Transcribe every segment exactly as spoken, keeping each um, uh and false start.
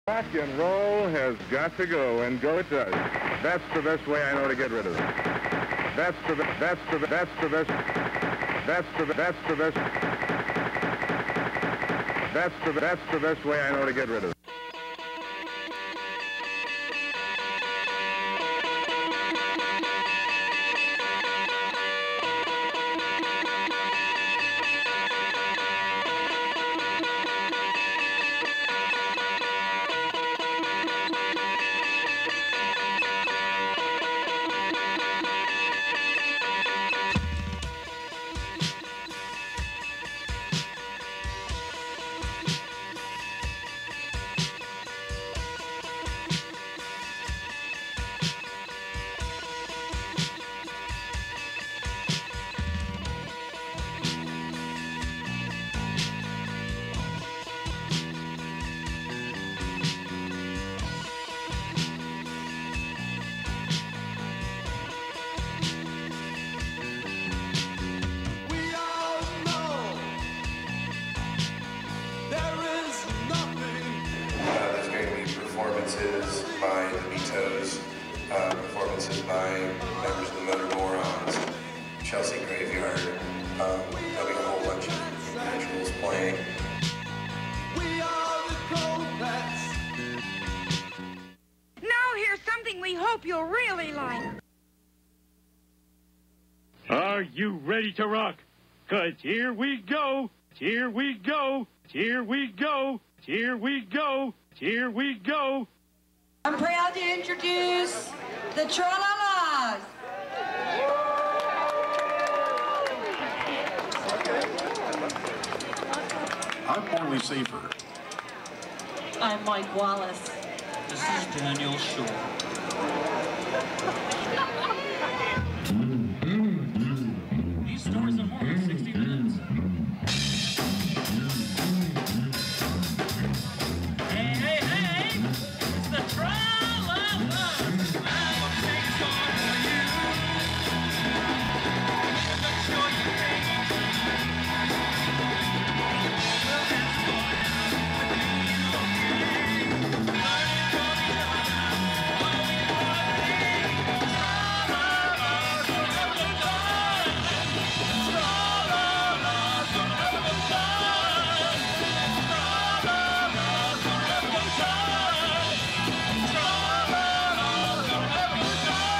Rock and roll has got to go, and go it does. That's the best way I know to get rid of it. That's the that's the that's the best. That's the that's the best. That's the that's the best way I know to get rid of it. By the Beatoes, uh, performances by members of the Morons, Chelsea Graveyard, um, having a whole bunch of individuals playing. We are the Coldbacks. Now here's something we hope you'll really like. Are you ready to rock? 'Cause here we go, here we go, here we go, here we go, here we go. I'm proud to introduce the Tralalas. I'm Morley Safer. I'm Mike Wallace. This is Daniel Shaw. These stories are more than sixty minutes. Hey, hey, hey! It's the Tralalas! I'm a big song for you. I'm sure you think. Well, that's going out with me and Loki. Learning from each other what we want to be. Tralalas, gonna have a good time. Tralalas, gonna have a good time. Tralalas, gonna have a good time. Tralalas, gonna have a good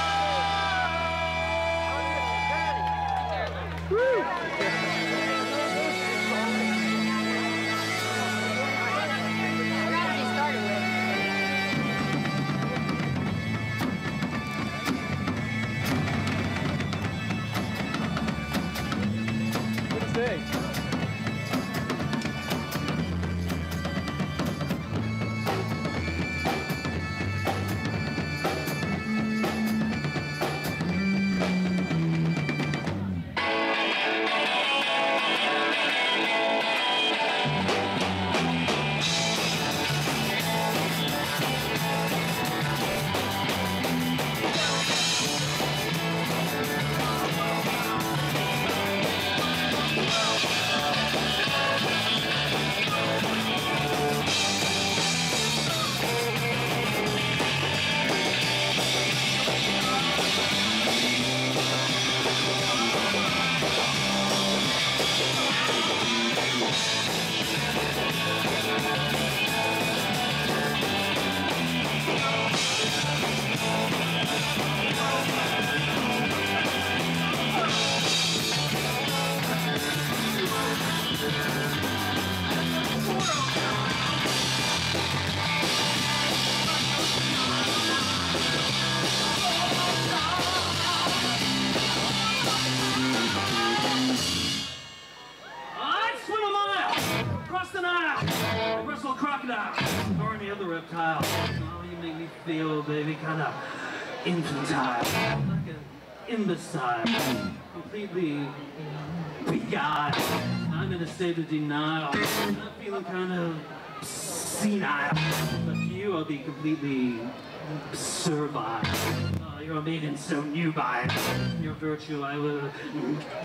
I'd swim a mile, across the Nile, like wrestle a crocodile, or any other reptile. Oh, you make me feel, baby, kind of infantile, like an imbecile, completely beguiled. I'm in a state of denial. I'm feeling kind of senile. But to you, I'll be completely servile. Oh, you're a maiden so nubile. Your virtue I will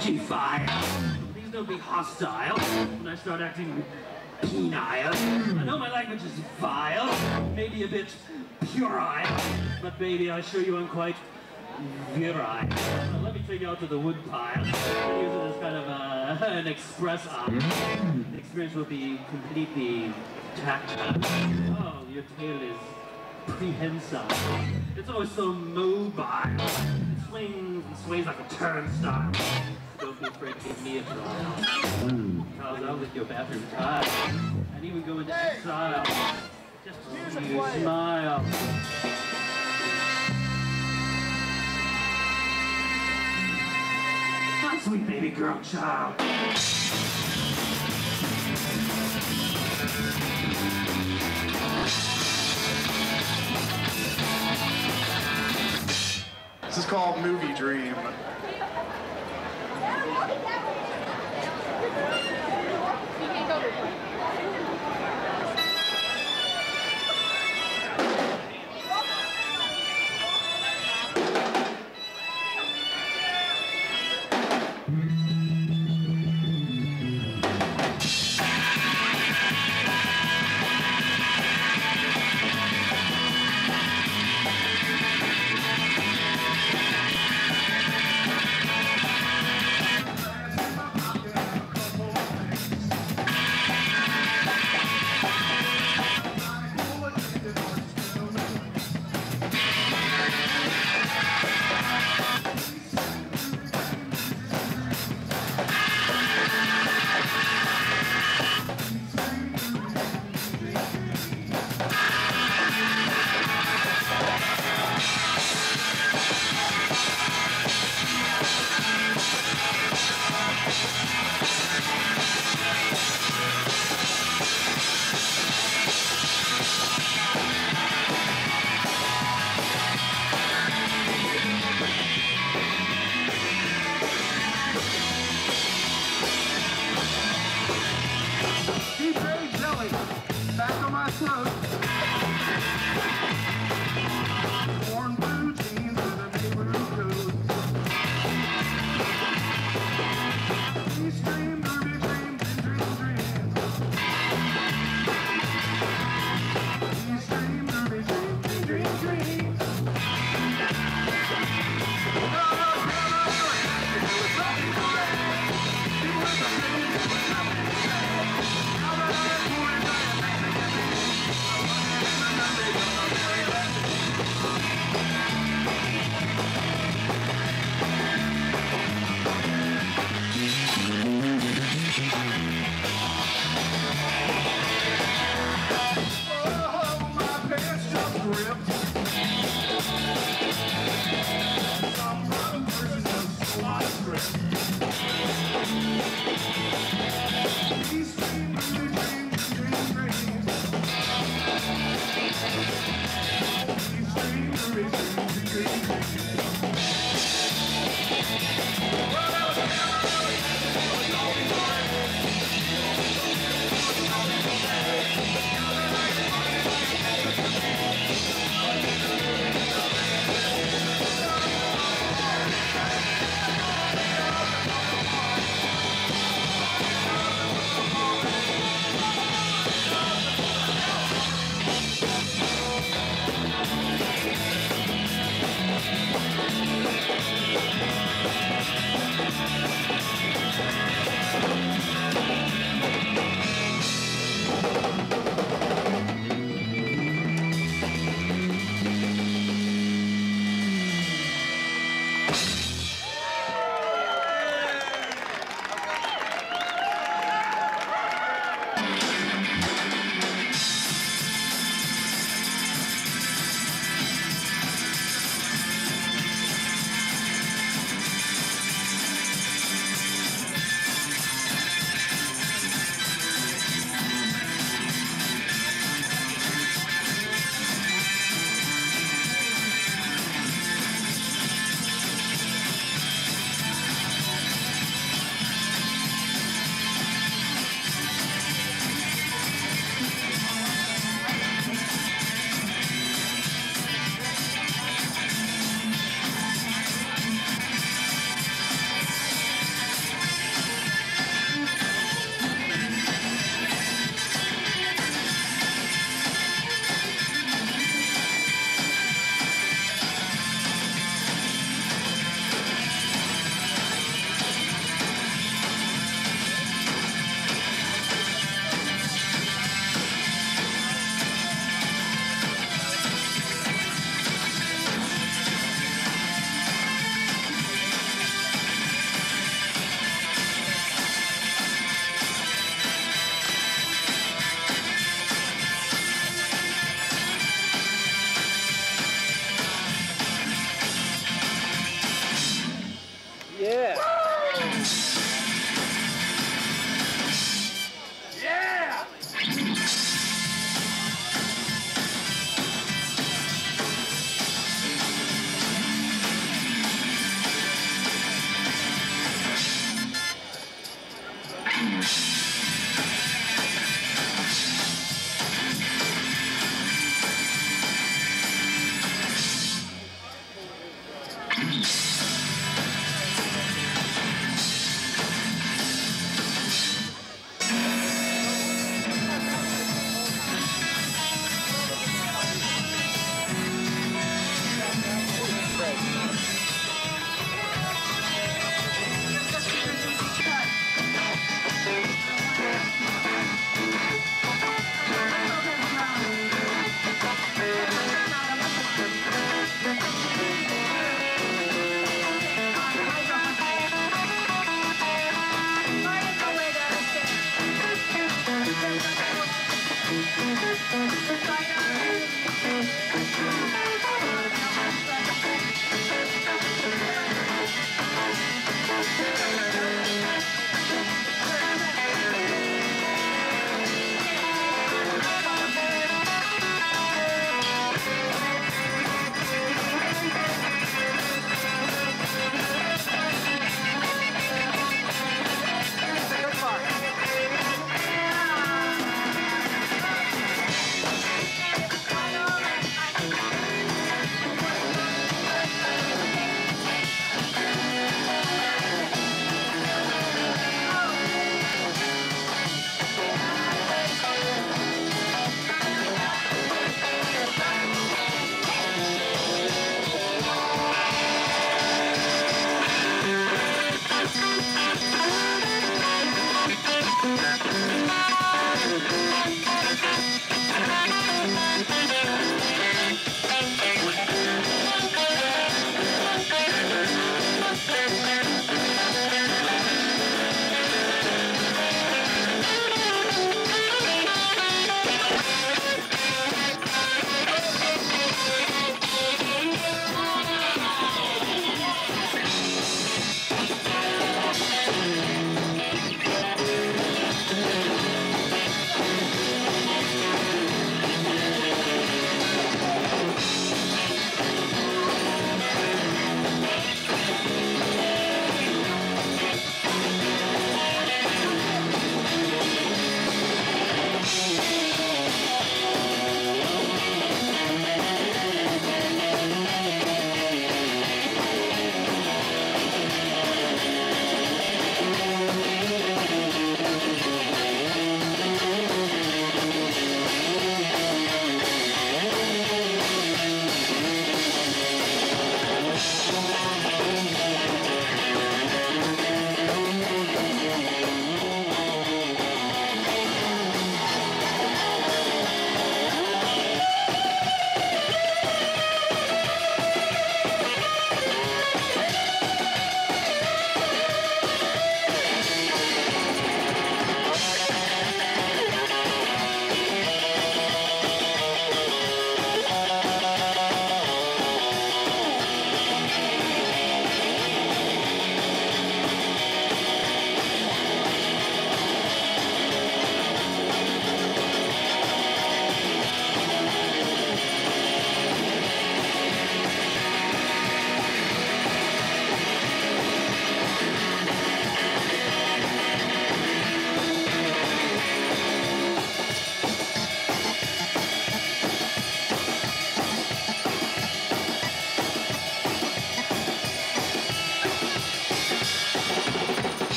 defy. Please don't be hostile when I start acting penile. I know my language is vile, maybe a bit puerile, but baby, I assure you I'm quite virile. Uh, let me take you out to the wood pile. Use it as kind of uh, an express op. The experience will be completely tactile. Oh, your tail is prehensile. It's always so mobile. It swings and sways like a turnstile. Don't be afraid to give me a try. Because I'll lick your bathroom tile. And even go into exile. Just to see you smile. My sweet baby girl child. This is called Movie Dream.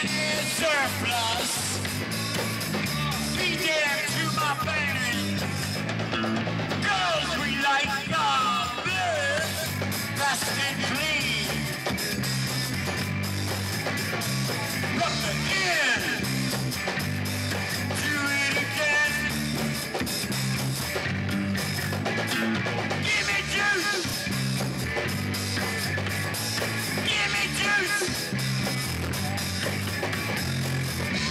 is surplus. Be damned to my fans. Girls we like are blood, fast and clean. From the end, do it again. Give me juice. Give me juice.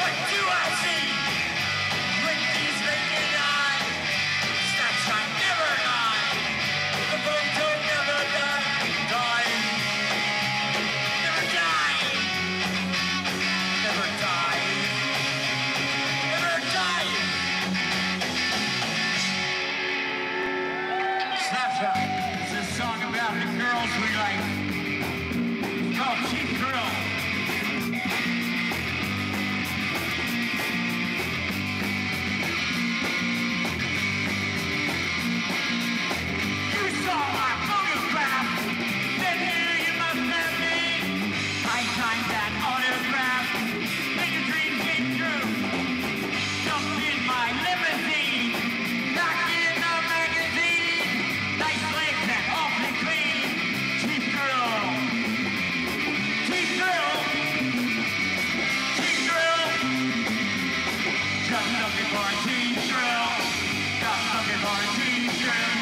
What do I see? With these naked eyes, snapshot never lie. The photo never die, die, never die, never die, never die. Snapshot. It's a song about the girls we like. It's called Cheap Thrill. You saw my photograph, then here you must have me. I signed that autograph, then your dream came true. Jumped in my limousine, knocked in the magazine. Nice legs and awfully clean. Cheap thrill. Cheap thrill. Cheap thrill. Just looking for a cheap thrill. Just looking for a cheap thrill.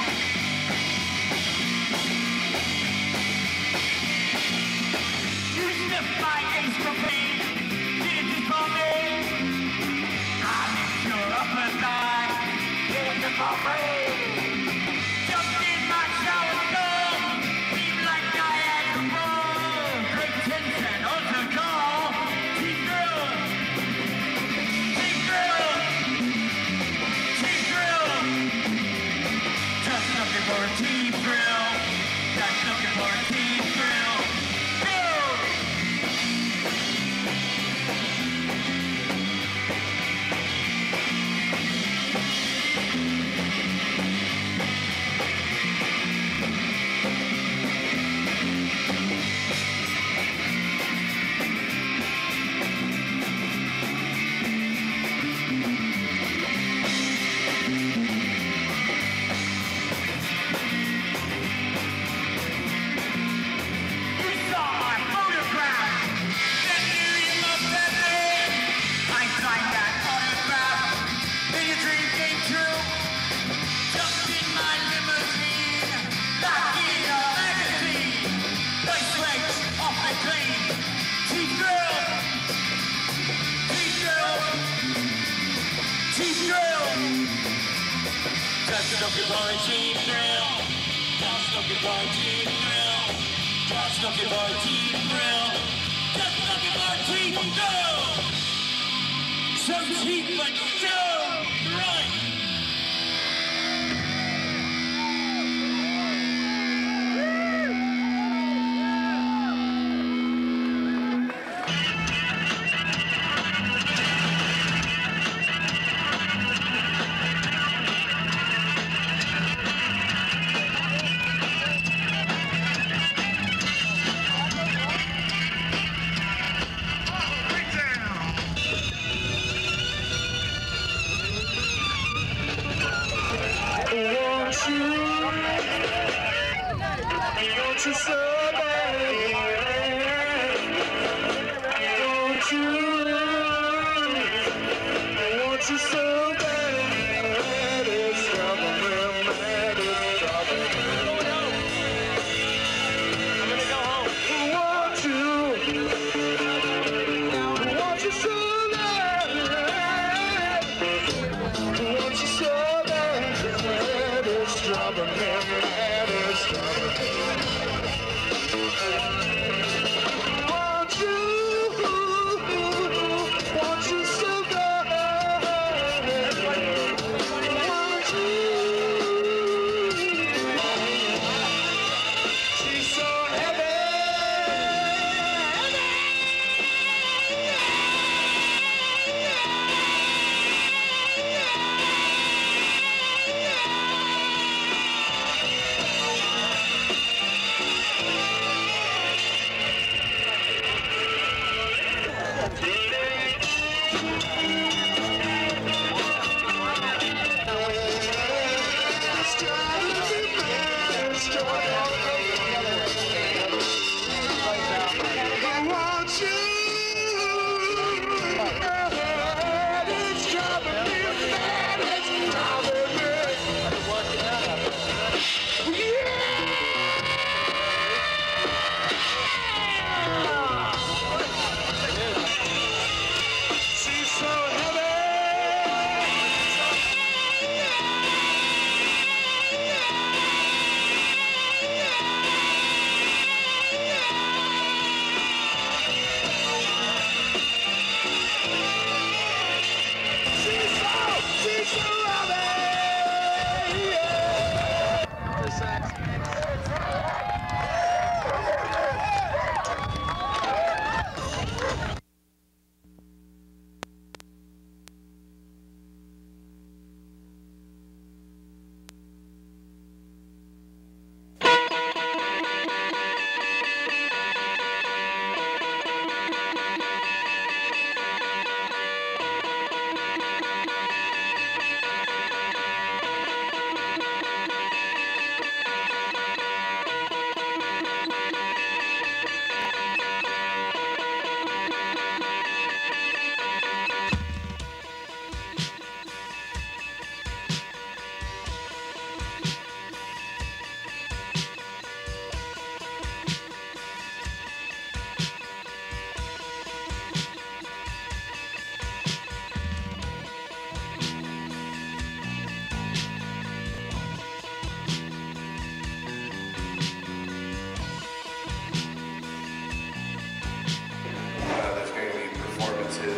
You sniffed my escapade. Did it just for me? I licked your upper thigh. Did it just for me? Jumped in my shower stall. Seemed like I had the ball. Great tints and altar call. Cheap thrill. Cheap thrill. Cheap thrill. Just looking for a cheap thrill. Just looking for a cheap thrill. Thrill. You saw my photograph, then knew you must have me. I signed that autograph, then your dream came true. Jumped in my limousine, knocked in a magazine. Nice legs, awfully clean. Cheap thrill, cheap thrill, cheap thrill. Just looking for a cheap thrill. Just looking for a cheap thrill. Just looking for a cheap thrill. Just looking for a cheap thrill. So cheap but so right. Want you so bad.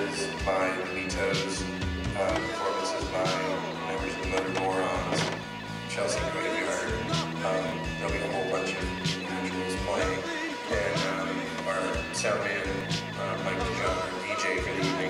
performances by the Beatoes, uh, performances by members of the Motor Morons, Chelsea Graveyard. Um, there'll be a whole bunch of individuals playing, and um, our sound man, uh, Mike DeJong, our D J for the evening.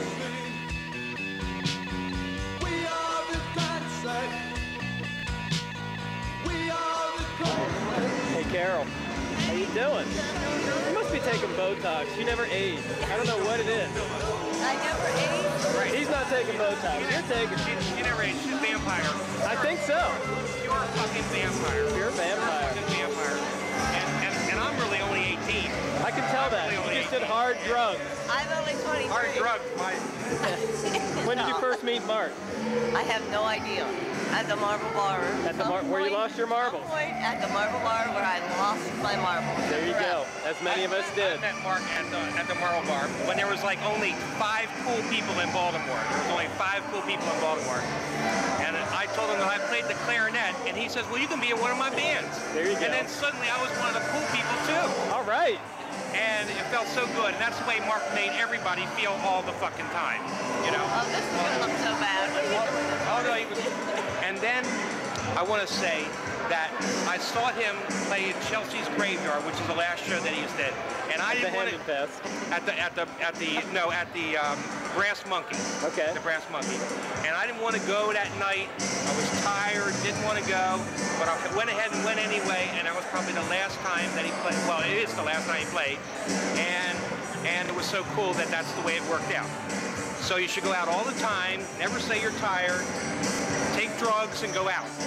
Hey Carol, how you doing? You must be taking Botox. You never ate. I don't know what it is. I never ate? Right. He's not taking Botox. You're taking. She, she never ate. She's a vampire. I think so. You're a fucking vampire. You're a vampire. You're a fucking vampire. And, and, and I'm really only eighteen. I can tell that. Really You just eighteen. did hard drugs. I'm only twenty-three. Hard drugs. My... When did you first meet Mark? I have no idea. At the Marble Bar. At the mar where you lost your marbles. Point at the Marble Bar where I lost my marbles. There you go. As many of us did. I met Mark at the, at the Marble Bar when there was like only five cool people in Baltimore. There was only five cool people in Baltimore. And I told him that I played the clarinet, and he says, well, you can be in one of my bands. There you go. And then suddenly I was one of the cool people too. All right. And it felt so good, and that's the way Mark made everybody feel all the fucking time, you know? Oh, this is gonna look so bad. What are you doing? Oh, no, he was... And then I want to say that I saw him play at Chelsea's Graveyard, which is the last show that he's did, and I didn't want to... At the at the at the no at the um, Brass Monkey. Okay. The Brass Monkey, and I didn't want to go that night. I was tired, didn't want to go, but I went ahead and went anyway, and that was probably the last time that he played. Well, it is the last time he played, and and it was so cool that that's the way it worked out. So you should go out all the time. Never say you're tired. Take drugs and go out.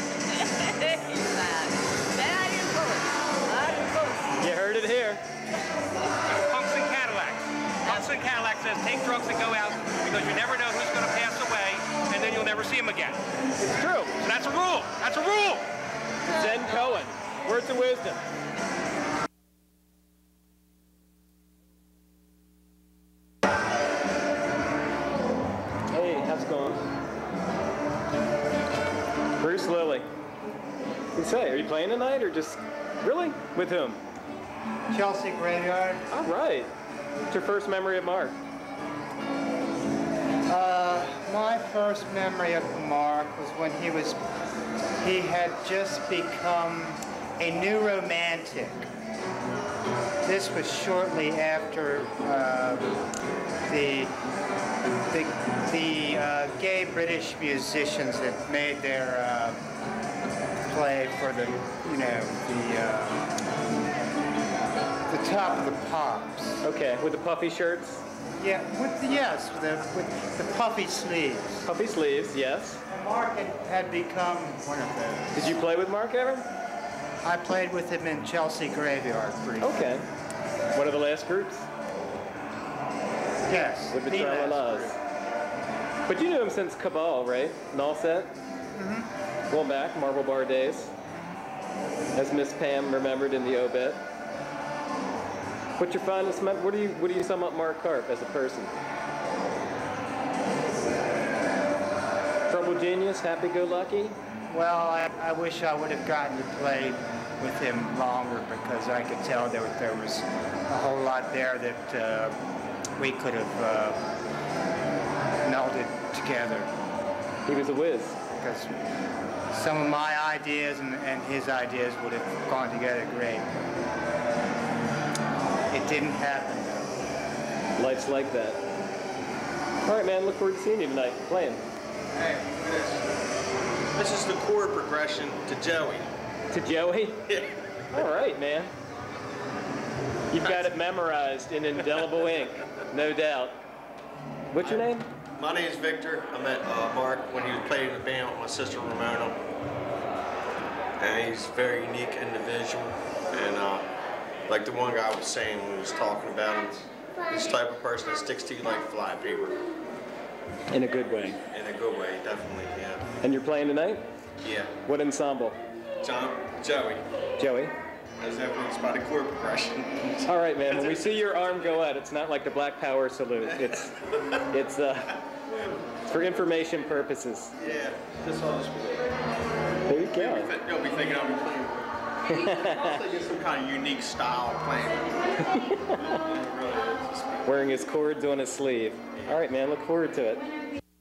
You heard it here. Punks and Cadillacs. Punks and Cadillacs says take drugs and go out because you never know who's going to pass away, and then you'll never see him again. It's true. So that's a rule. That's a rule. Zen Cohen. Words of wisdom. Hey, how's it going? Bruce Lilly. What do you say? Are you playing tonight or just really? With whom? Chelsea Graveyard. All right. What's your first memory of Mark? Uh, my first memory of Mark was when he was, he had just become a new romantic. This was shortly after uh, the the, the uh, gay British musicians had made their uh, play for the, you know, the uh, the top of the pops. Okay, with the puffy shirts? Yeah, with the, yes, with the, with the puffy sleeves. Puffy sleeves, yes. And Mark had, had become one of those. Did you play with Mark ever? I played with him in Chelsea Graveyard briefly. Okay. One of the last groups? Yes. With the the Tralalas. But you knew him since Cabal, right? Null set? Mm-hmm. Going back, Marble Bar days. As Miss Pam remembered in the obit. What's your fondest mem- what do you what do you sum up Mark Harp as a person? Trouble genius, happy-go-lucky? Well, I, I wish I would have gotten to play with him longer because I could tell there, there was a whole lot there that uh, we could have uh, melded together. He was a whiz. Because some of my ideas and, and his ideas would have gone together great. It didn't happen, though. Life's like that. All right, man, look forward to seeing you tonight, playing. Hey, look at this. This is the chord progression to Joey. To Joey? Yeah. All right, man. You've got it memorized in indelible ink, no doubt. What's your name? My name's Victor. I met uh, Mark when he was playing in the band with my sister Ramona. And he's a very unique individual. And uh, like the one guy was saying when he was talking about him, this type of person that sticks to you like fly paper. In a good way. In a good way, definitely, yeah. And you're playing tonight? Yeah. What ensemble? John, Joey. Joey? As evidenced by the chord progression. All right, man. When we see your arm go out, it's not like the Black Power salute. It's, it's uh, for information purposes. Yeah. This all just. There you go. They'll be thinking I'll be playing. I'll get some kind of unique style playing. It really is. wearing his cords on his sleeve. All right, man, look forward to it.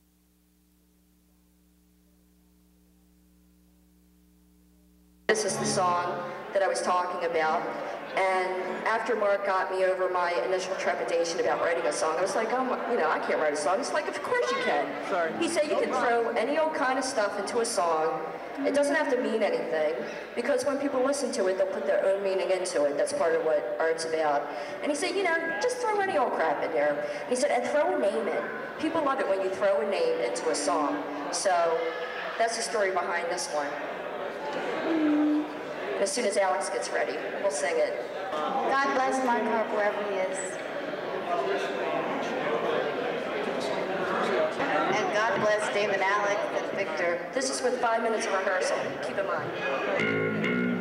This is the song that I was talking about. And after Mark got me over my initial trepidation about writing a song, I was like, oh, my, you know, I can't write a song. He's like, of course you can. Sorry. He said you can throw any old kind of stuff into a song. It doesn't have to mean anything, because when people listen to it, they'll put their own meaning into it. That's part of what art's about. And he said, you know, just throw any old crap in there. And he said, and throw a name in. People love it when you throw a name into a song. So that's the story behind this one. As soon as Alex gets ready, we'll sing it. God bless Mark Harp wherever he is. And God bless David, Alex, and Victor. This is with five minutes of rehearsal. Keep in mind.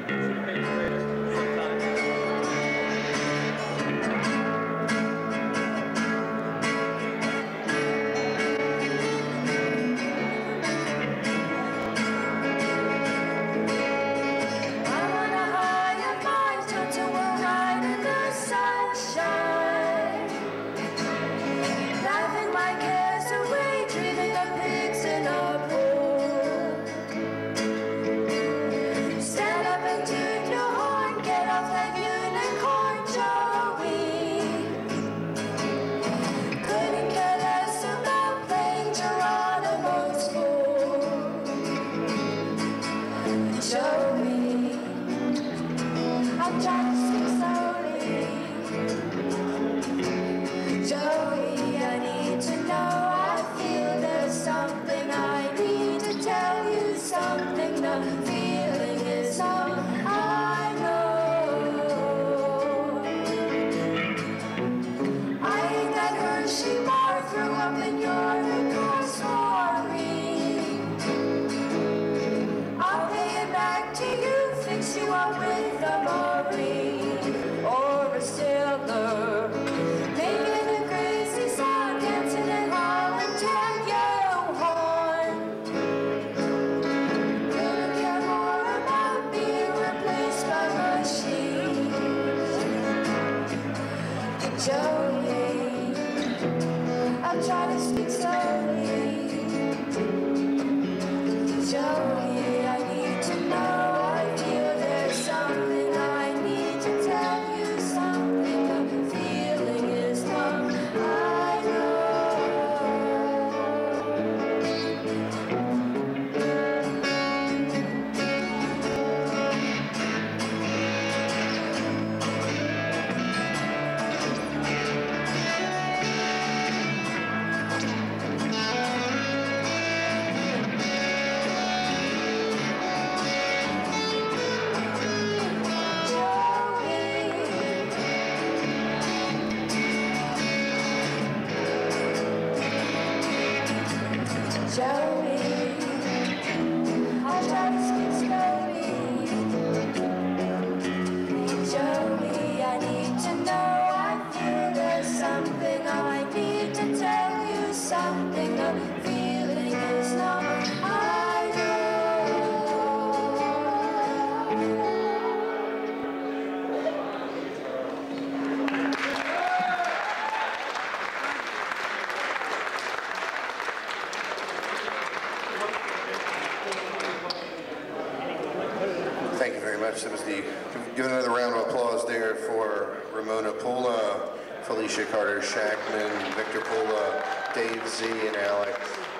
That was the, give another round of applause there for Ramona Pula, Felicia Carter Shackman, Victor Pula, Dave Z, and Alex.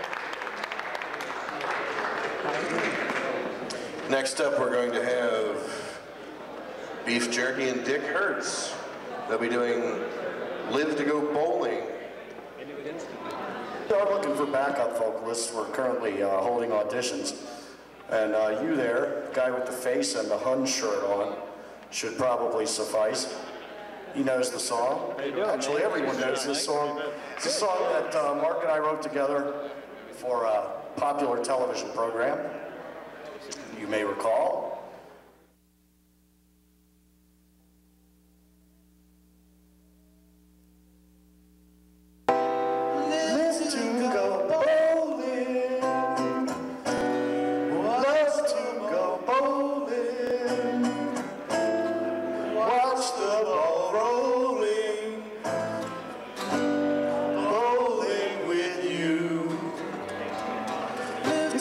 Next up, we're going to have Beef Jerky and Dick Hertz. They'll be doing Live to Go Bowling. We are looking for backup vocalists. We're currently uh, holding auditions. And uh, you there, guy with the face and the Hun shirt on, should probably suffice. He knows the song. Actually, everyone knows this song. It's a song that uh, Mark and I wrote together for a popular television program, you may recall.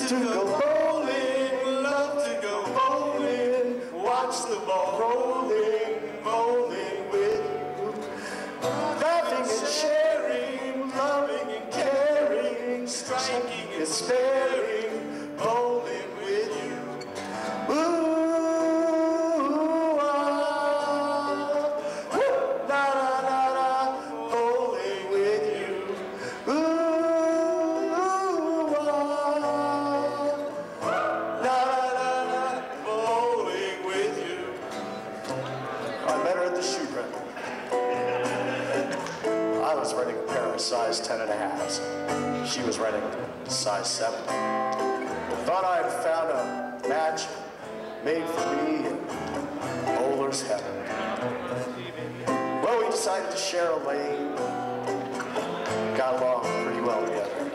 to go bowling, love to go bowling, watch the ball rolling, bowling with you. Laughing and sharing, loving and caring, striking and sparing, bowling with you. Ooh, ah, woo, na na na na, bowling with you. Ooh, ah, na na na na, bowling with you. I met her at the shoe rental. I was renting a pair of size ten and a halves. She was renting size seven. Thought I had found a match made for me in bowler's heaven. Well, we decided to share a lane. Got along pretty well together.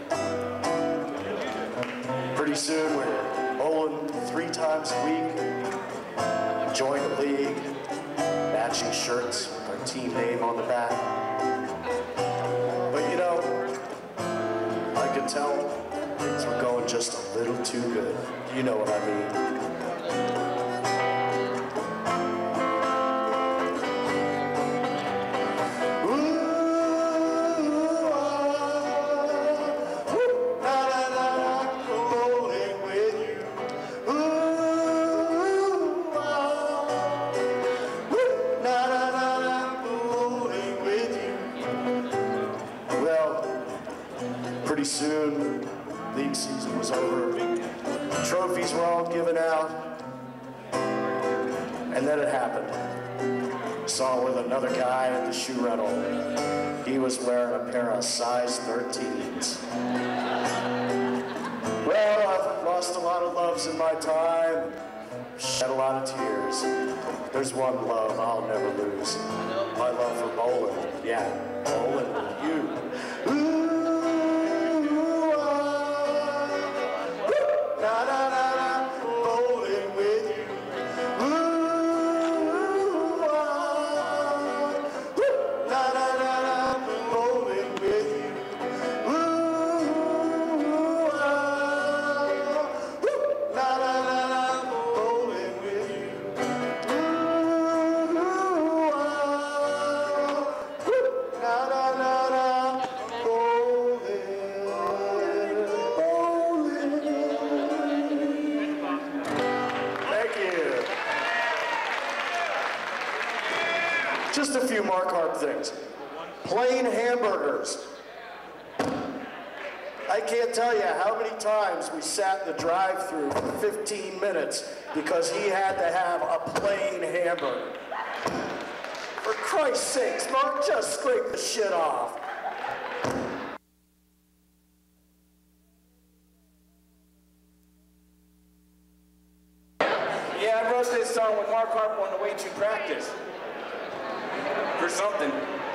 Pretty soon we were bowling three times a week. Joined the league, matching shirts with our team name on the back. But you know, I could tell things were going just a little too good. You know what I mean. Ooh, ah, woo, na na na na, bowling with you. Ooh, ah, woo, na na na na, bowling with you. Well, pretty soon, league season was over. Trophies were all given out. And then it happened. Saw her with another guy at the shoe rental. He was wearing a pair of size thirteens. Well, I've lost a lot of loves in my time. Shed a lot of tears. There's one love I'll never lose. My love for bowling. Yeah, bowling with you. Ooh. Na na na na, bowling with you. Ooh, ah, woo, na na na na, bowling with you. Ooh, ah, woo, na na na na, bowling with you. Ooh, ah, woo, na na na na, bowling. Just a few Mark Harp things. Plain hamburgers. I can't tell you how many times we sat in the drive-thru for fifteen minutes because he had to have a plain hamburger. For Christ's sakes, Mark, just scrape the shit off. Yeah, I wrote this song with Mark Harp on the way to practice. For something.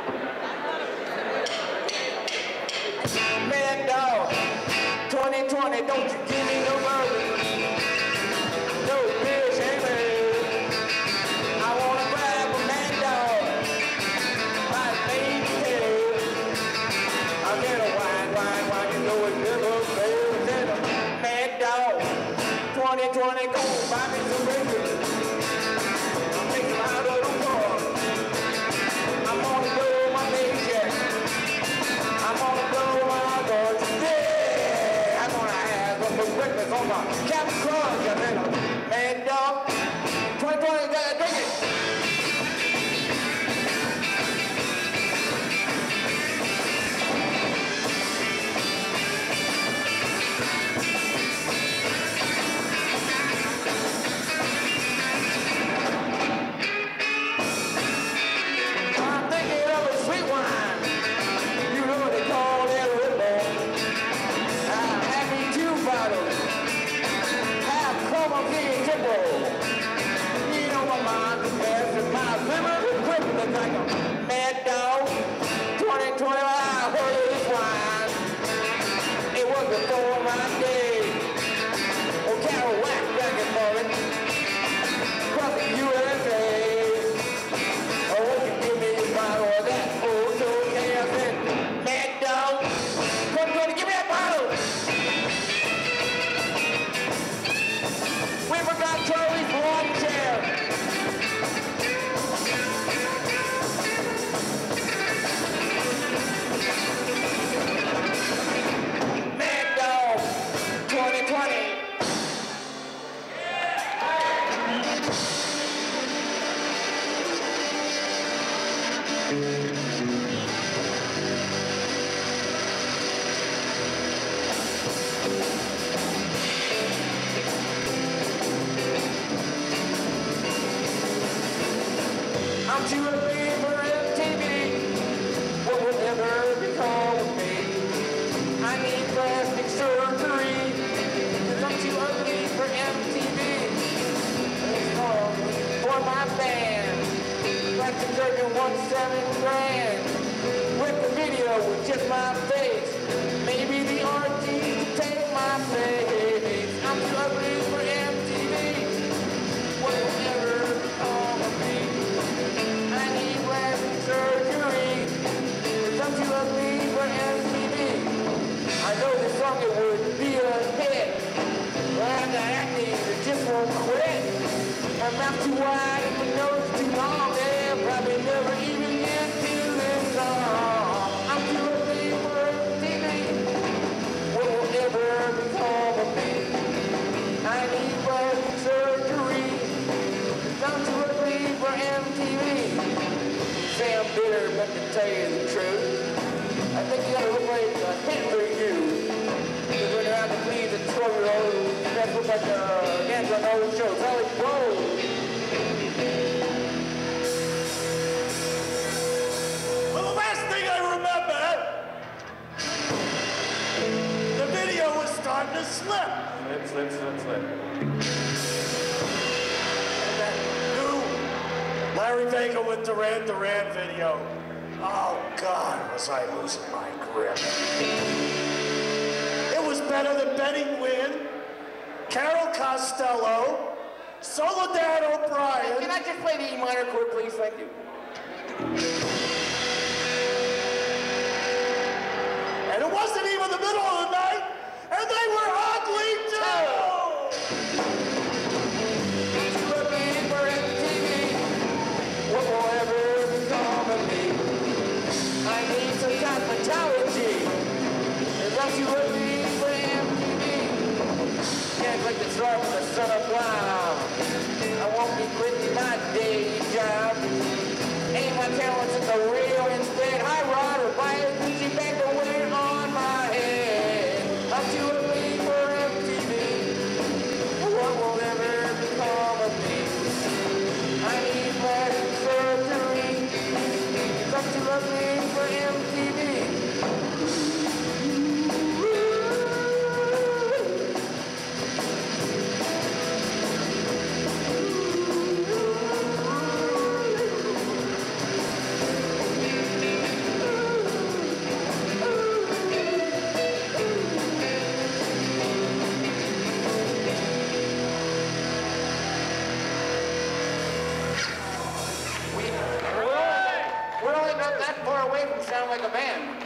Man, dog, twenty twenty, don't you give me no burger. No bitch, hey, I wanna grab a man, dog. My baby head. I'll get a wine, wine, wine, you know it never fails. Man, dog, twenty twenty, go buy me some burger. I'll take them out of the park. I'm gonna blow my paycheck. I'm gonna blow my guards. Yeah! I'm gonna have some breakfast on my Captain Crunch. And then a man dog. twenty twenty, gotta drink it. Half chroma key I'm too ugly for M T V. What will ever become of me? I need plastic surgery, cause I'm too ugly for M T V. For my band, plastic surgery wants seven grand. With the video with just my face, maybe the artist to take my place. I'm too ugly for M T V. What will ever become of me? I need plastic surgery, cause I'm too ugly for M T V. I know this song it would be a hit, but I have the acne that just won't quit. My mouth too wide and my nose too long, they'll probably never even get to this song. I'm too ugly for M T V. What will ever become of me? I need plastic surgery, cause I'm too ugly for M T V. Say I'm bitter, but to tell you the truth, I think you gotta look like a hit for you. Because when you're out to please a twelve-year-old, you gotta look like a dance on old shows. How it goes. Well, the last thing I remember, the video was starting to slip. Slip, slip, slip, slip. And that new Larry Vega with Duran Duran video. Oh, God, was I losing my grip. It was better than Benny Wynn, Carol Costello, Soledad O'Brien. Can I just play the E minor chord, please? Thank you. And it wasn't even the middle of the night, and they were ugly, too! What will ever become of me? I need some cosmetology. Cause I'm too ugly for M T V. Can't like the star from the sun of wow. I won't be quitting my day job. Ain't my talents in the real instead. I ride or buy a Gucci bag to wear on my head. I'm too ugly for M T V. What will ever become of me? I need plastic surgery. I'm too ugly for M T V. We're only not that far away from sound like a band.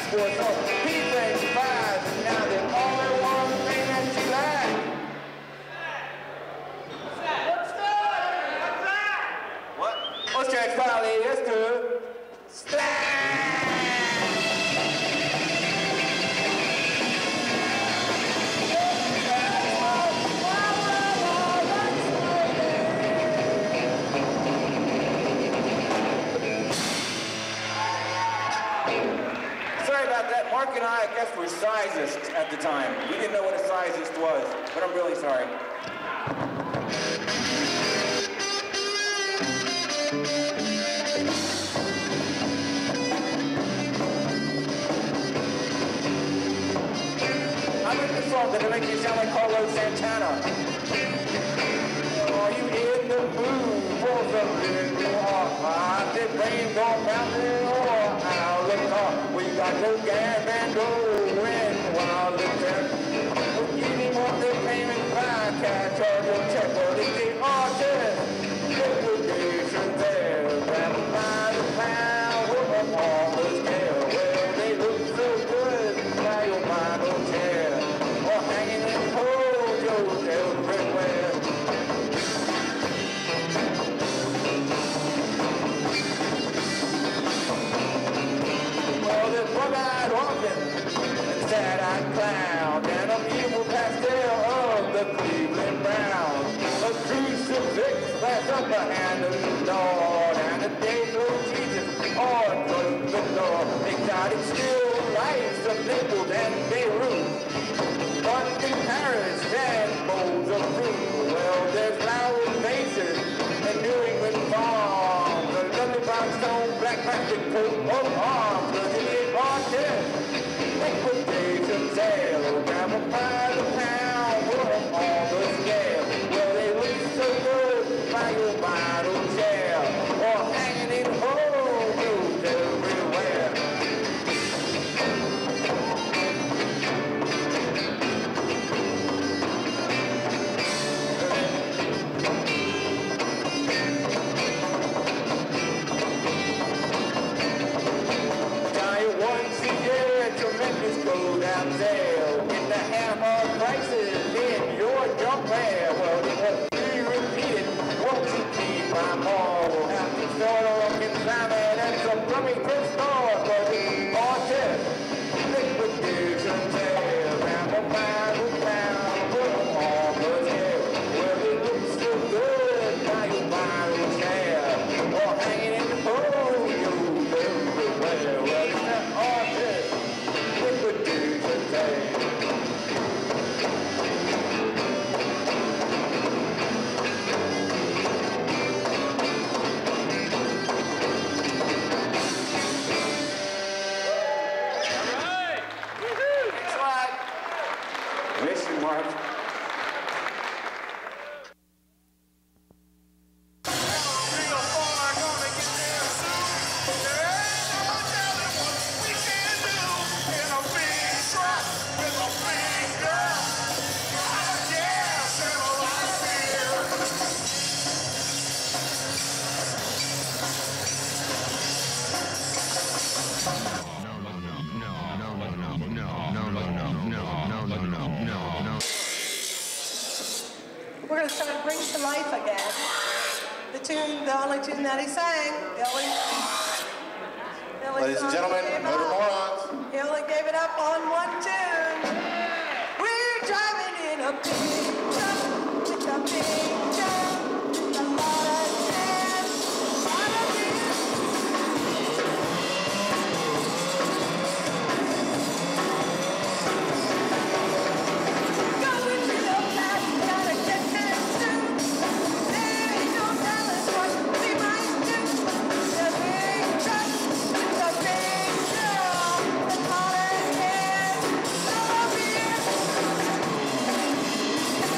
for some pizza and fries, and now there's only one thing that she likes. What's that? What? What's that, Charlie? That's good. Mark and I, I guess, were sizists at the time. We didn't know what a sizist was, but I'm really sorry. I wrote this song that make you sound like Carlos Santana. Are you in the mood for something new? I did rain go mountain or out the car. We got no gas and go in while the tech. We're getting what they're paying by cash or your check. But it's the artist liquidation there. Grab a by the pound with a marvelous scale. Well, they look so good by your model chair. Or hanging in photos everywhere. Well, there's bug-eyed orphan and sad-eyed clown and a beautiful pastel of the Cleveland Browns. A crucifix that's up a hand of the Lord and a day-old Jesus on the door. Exotic still lifes of Naples and Beirut. London, Paris, and bowls of fruit. Well, there's flower faces and New England farms. A lovely brownstone black plastic coat of arms. Liquidation sale, grab a by the pound, put them on the scale. Well, they look so good by your bottle chair, or hanging in holes everywhere. Giant once a year, tremendous go down sale. Get the hammer prices in your junk mail. Well, it was be repeated. Won't you keep my more? We'll have to start off in salmon and some Bloomington stores. But the artist liquidation sale. Grab a by the pound, put them on the scale. Well, it looks so good by your bottle chair, or hanging in the pole, you everywhere. Well, it's that artist liquidation sale. Thanks a lot. Miss you, Mark. We're going to start Bring to Life again. The tune, the only tune that he sang. Billy. Billy Ladies and gentlemen, Motor Morons. He only gave it up on one tune. We're driving in a big truck. It's a big truck. It's a lot of gas. A lot of gas. Going real fast. Gotta get there soon. There ain't no telling what we might do. It's a big truck. It's a big truck. It's a lot of gas. A lot of gas.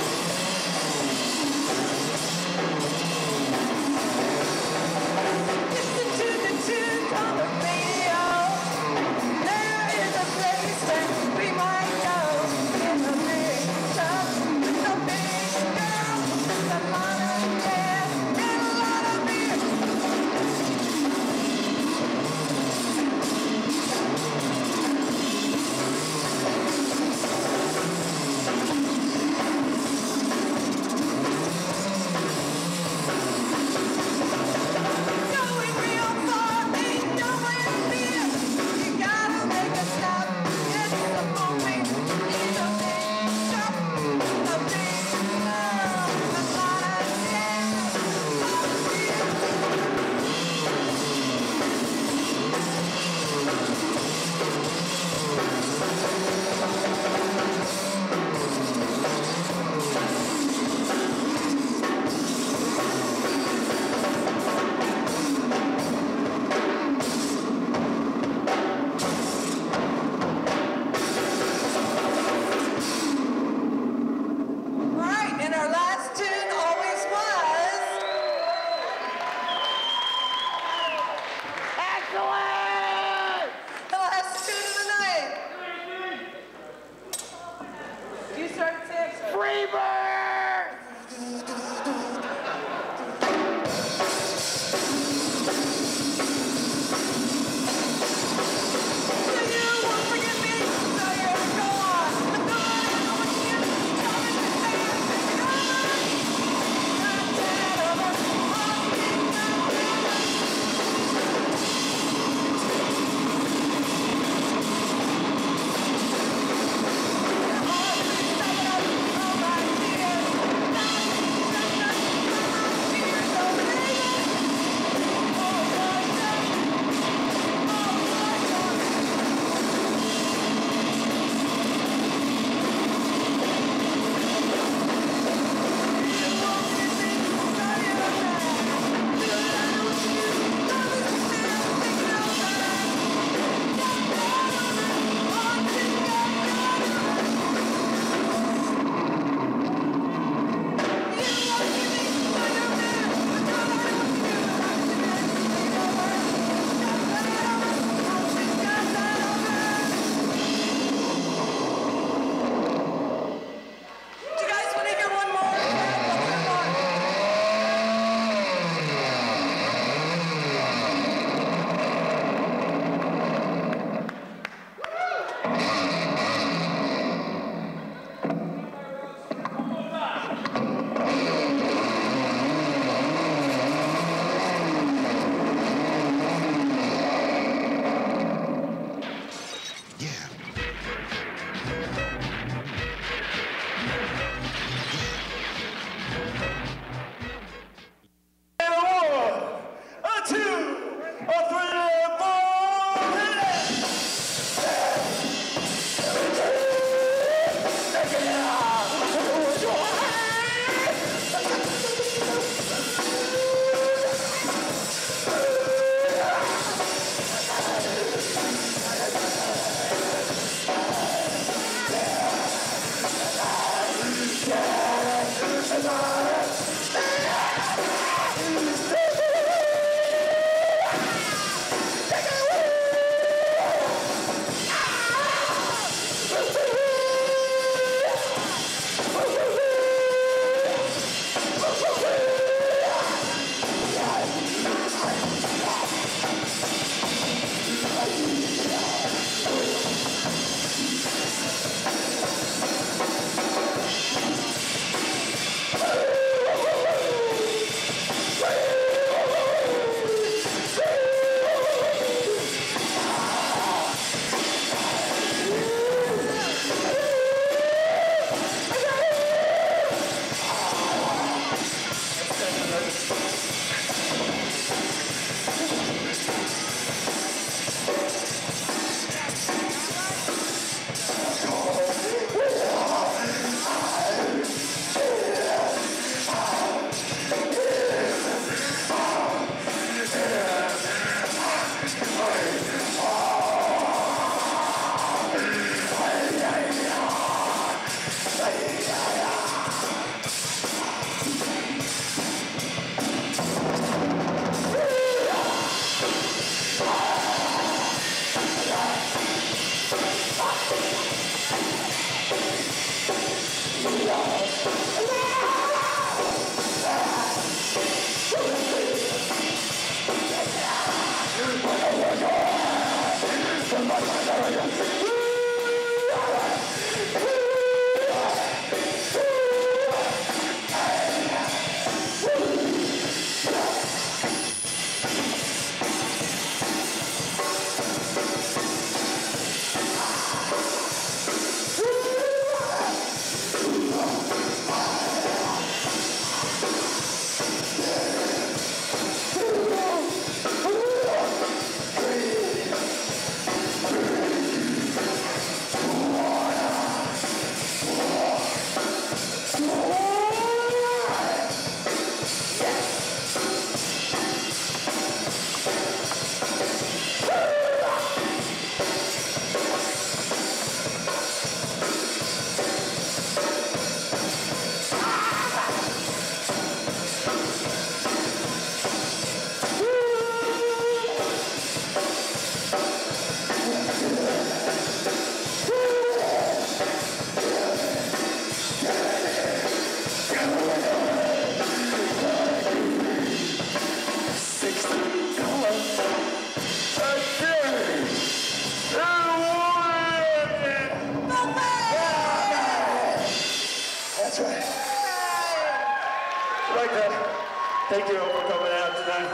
Thank you all for coming out tonight.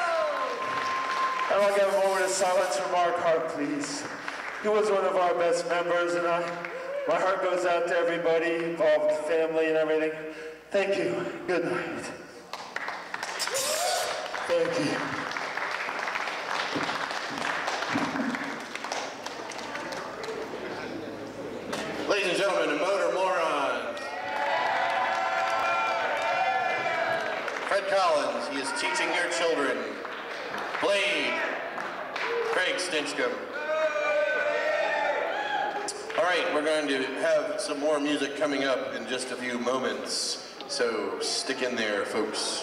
I want to have a moment of silence for Mark Harp, please. He was one of our best members, and I, my heart goes out to everybody involved, the family and everything. Thank you. Good night. Thank you. Ladies and gentlemen, the Motor Morons. Fred Collins, he is teaching your children. Blade, Craig Stinchcomb. All right, we're going to have some more music coming up in just a few moments, so stick in there, folks.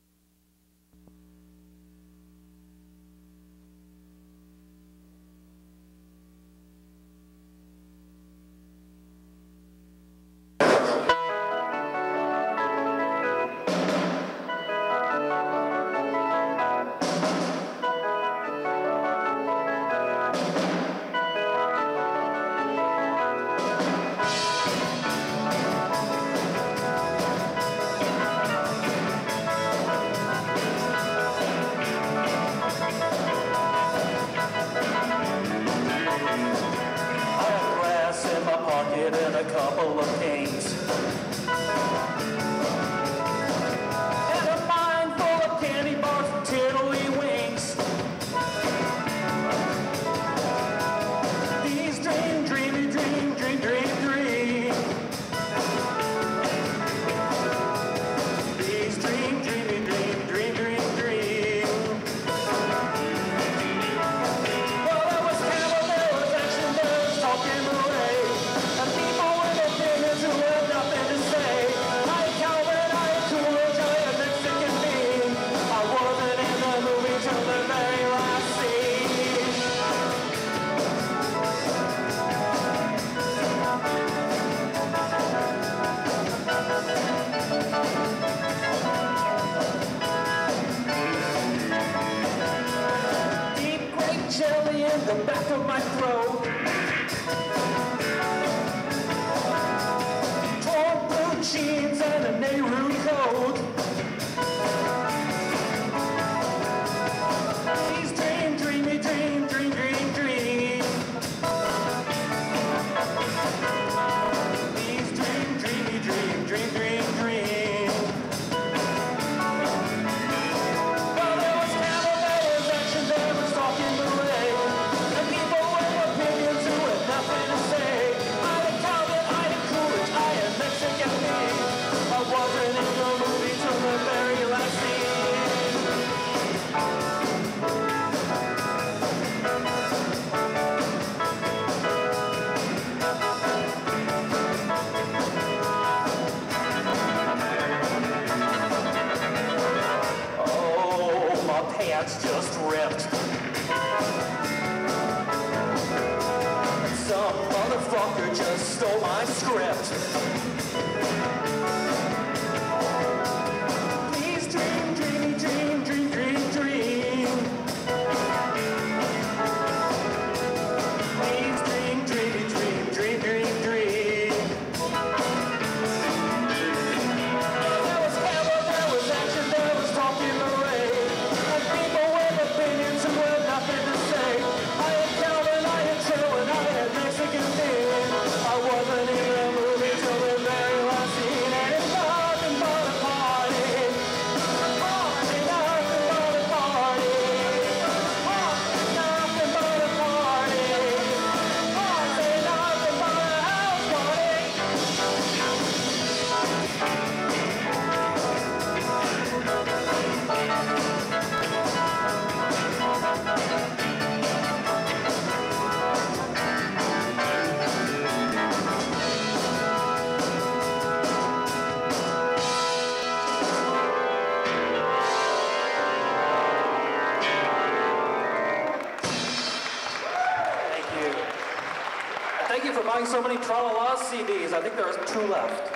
So many Tralalas C Ds. I think there's two left.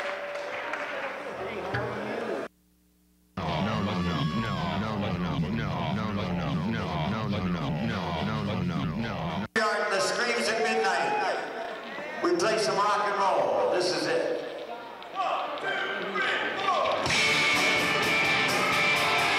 We are in the Screams at Midnight. We play some rock and roll. This is it. One, two, three, four.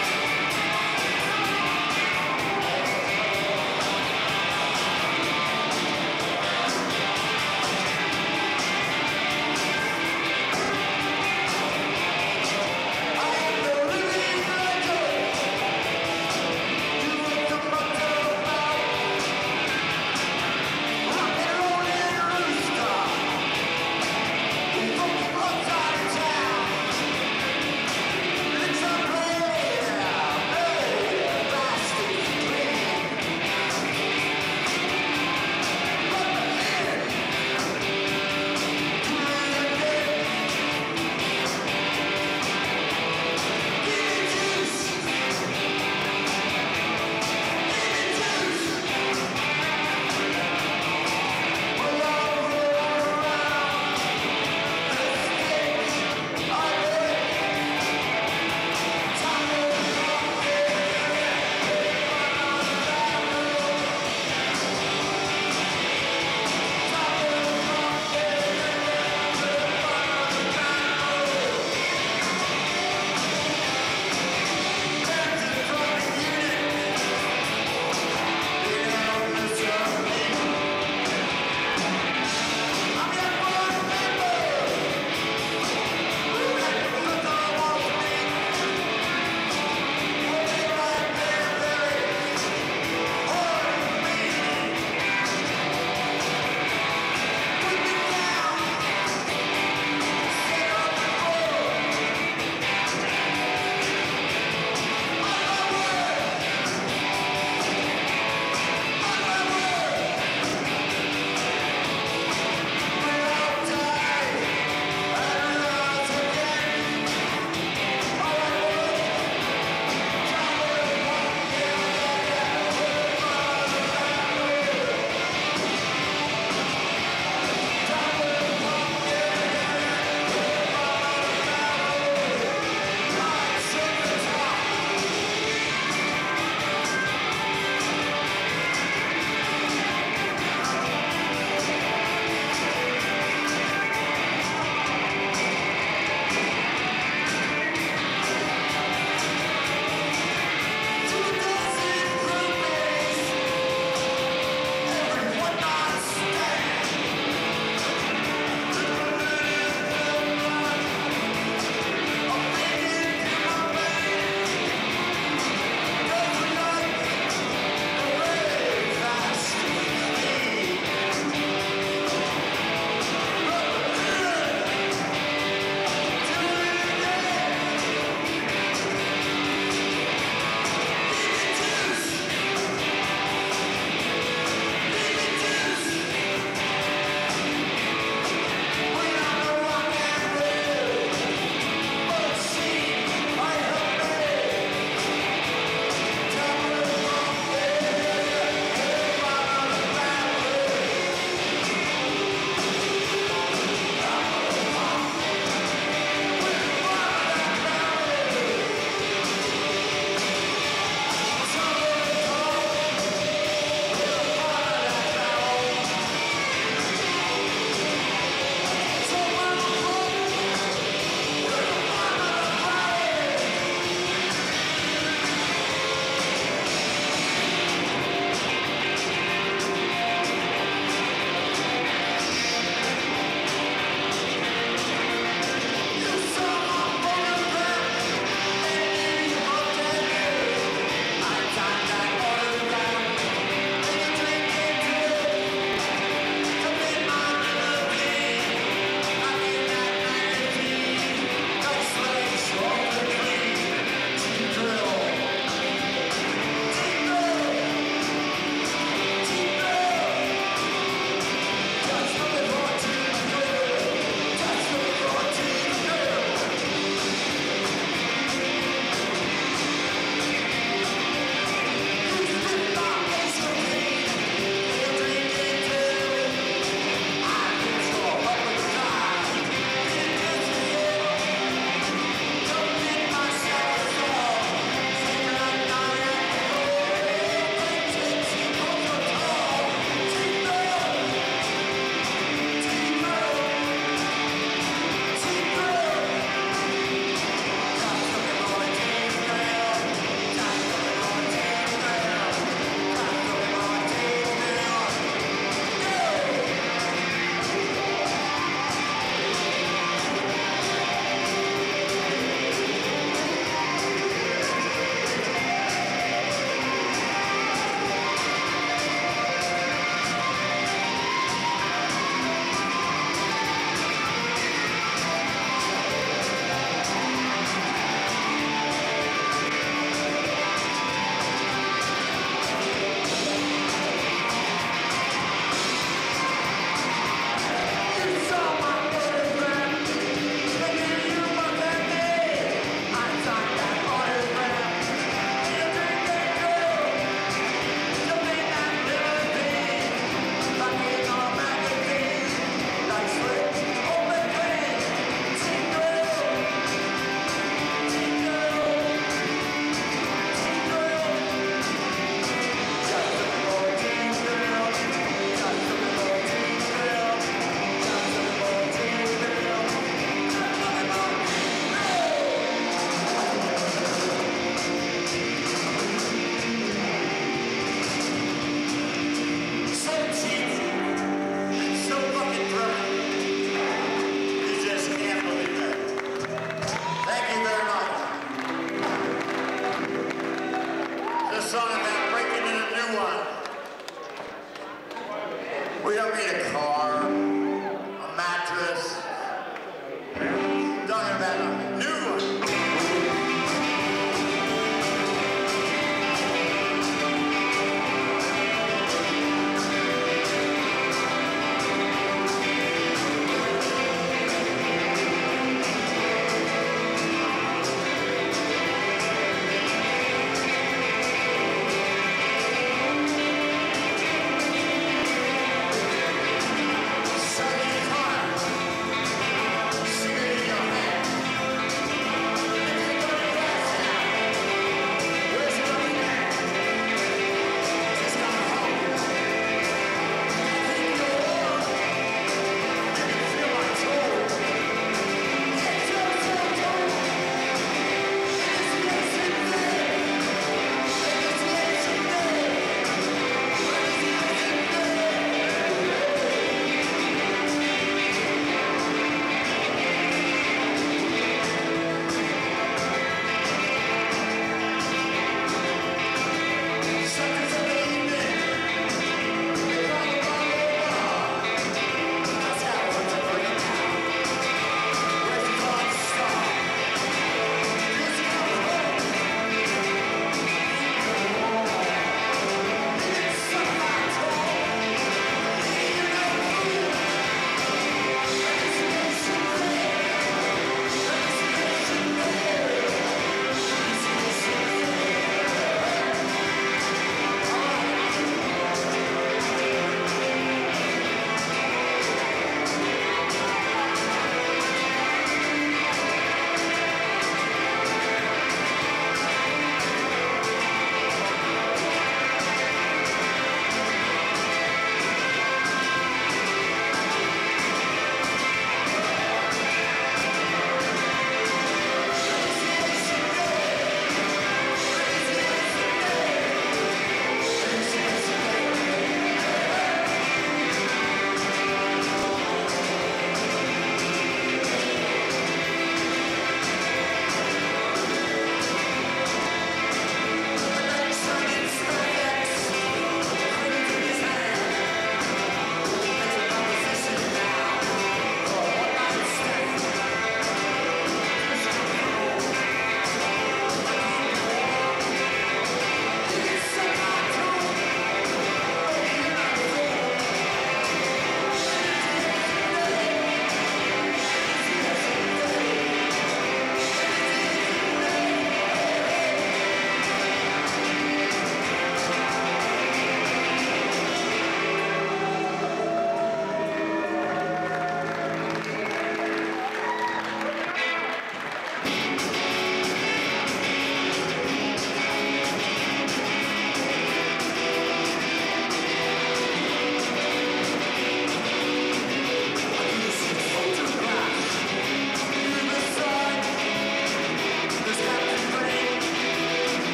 don't mean a car, a mattress. I'm talking about a new one.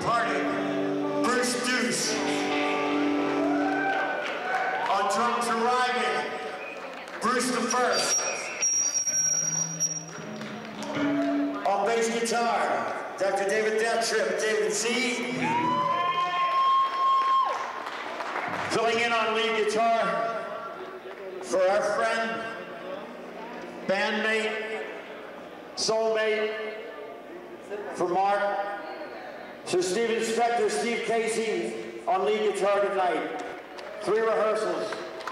party, Bruce Deuce. On drums arriving, Bruce the First. On bass guitar, Doctor David Deathtrip, David Z. Filling in on lead guitar for our friend, bandmate, soulmate, for Mark. Sir Steven Spector, Steve Casey on lead guitar tonight. Three rehearsals.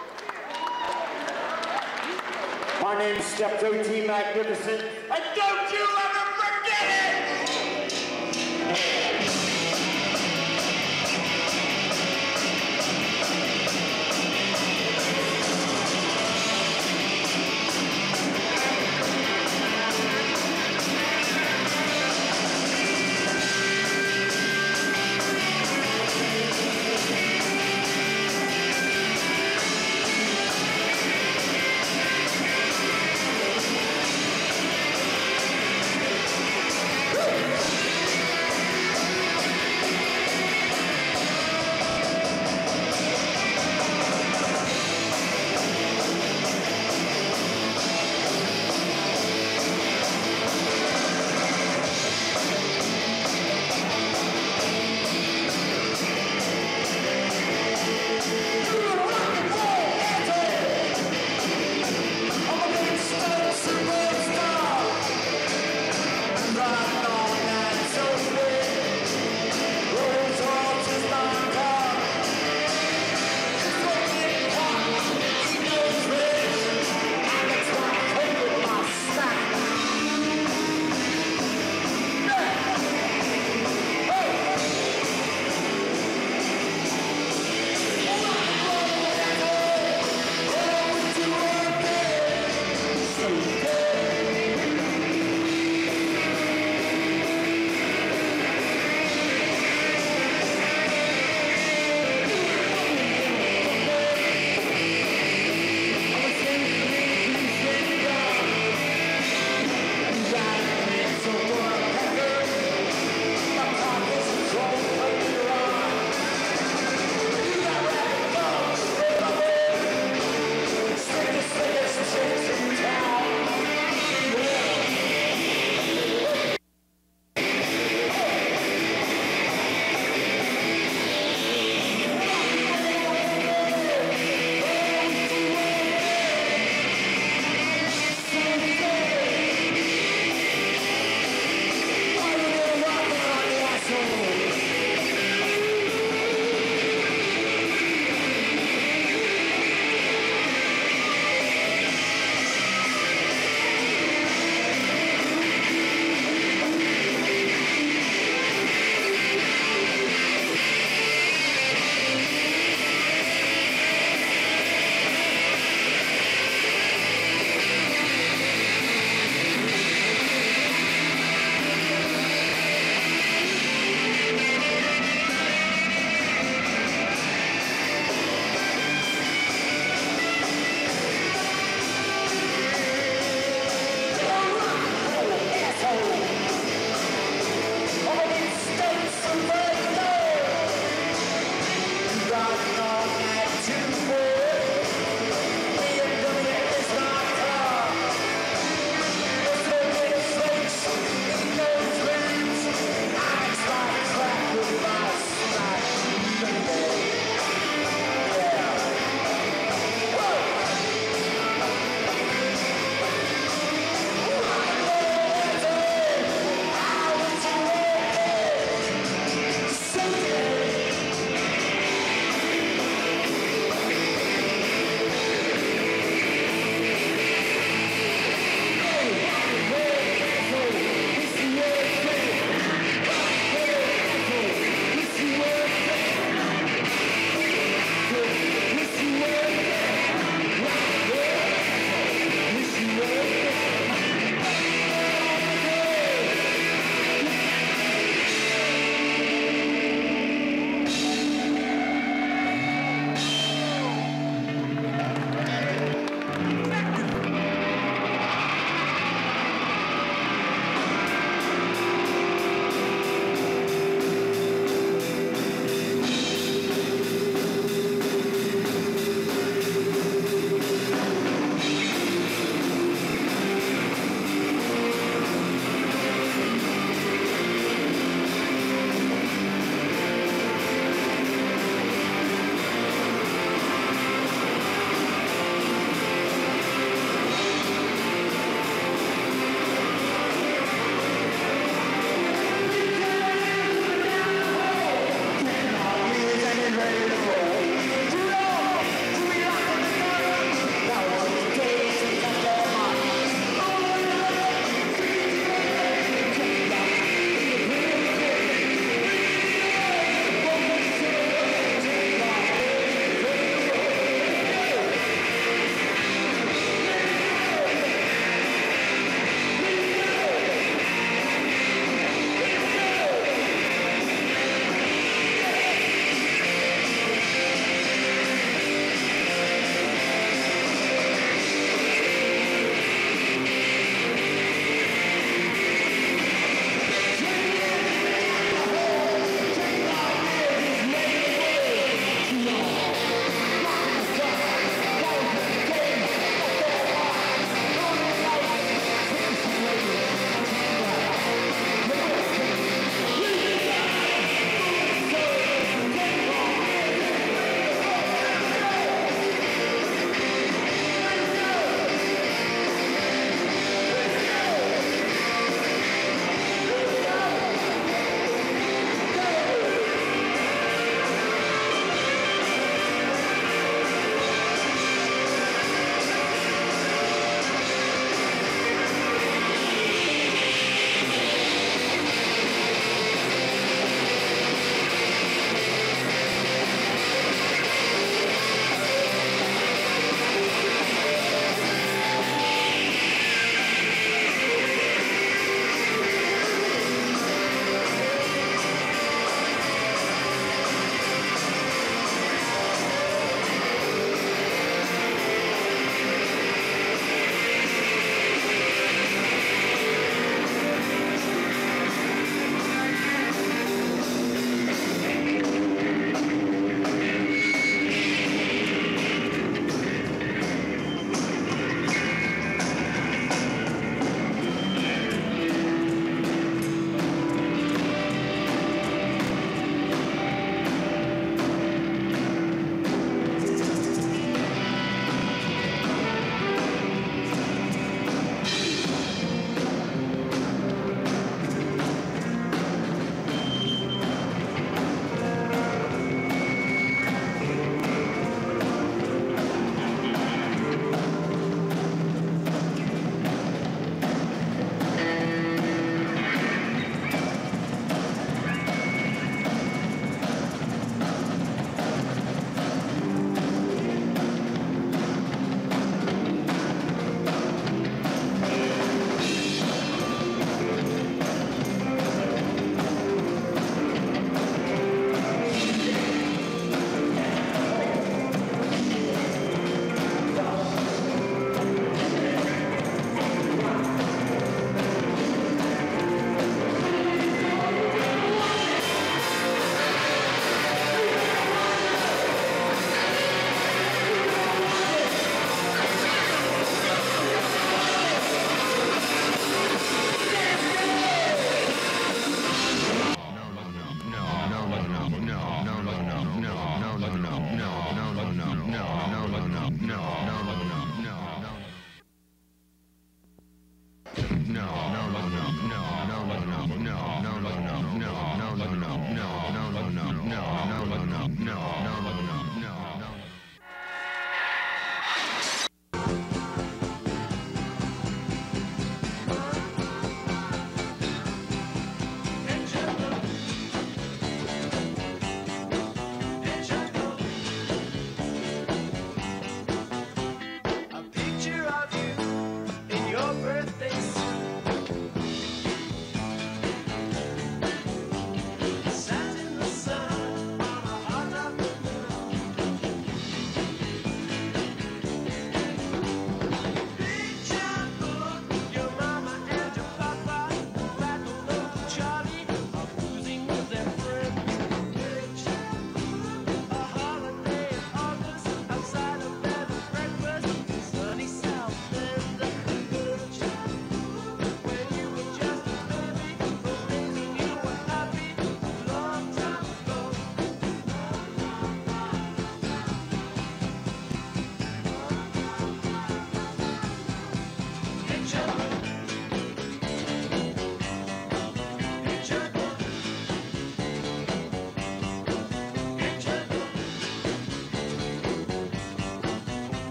My name's Steptoe T. Magnificent. And don't you ever forget it!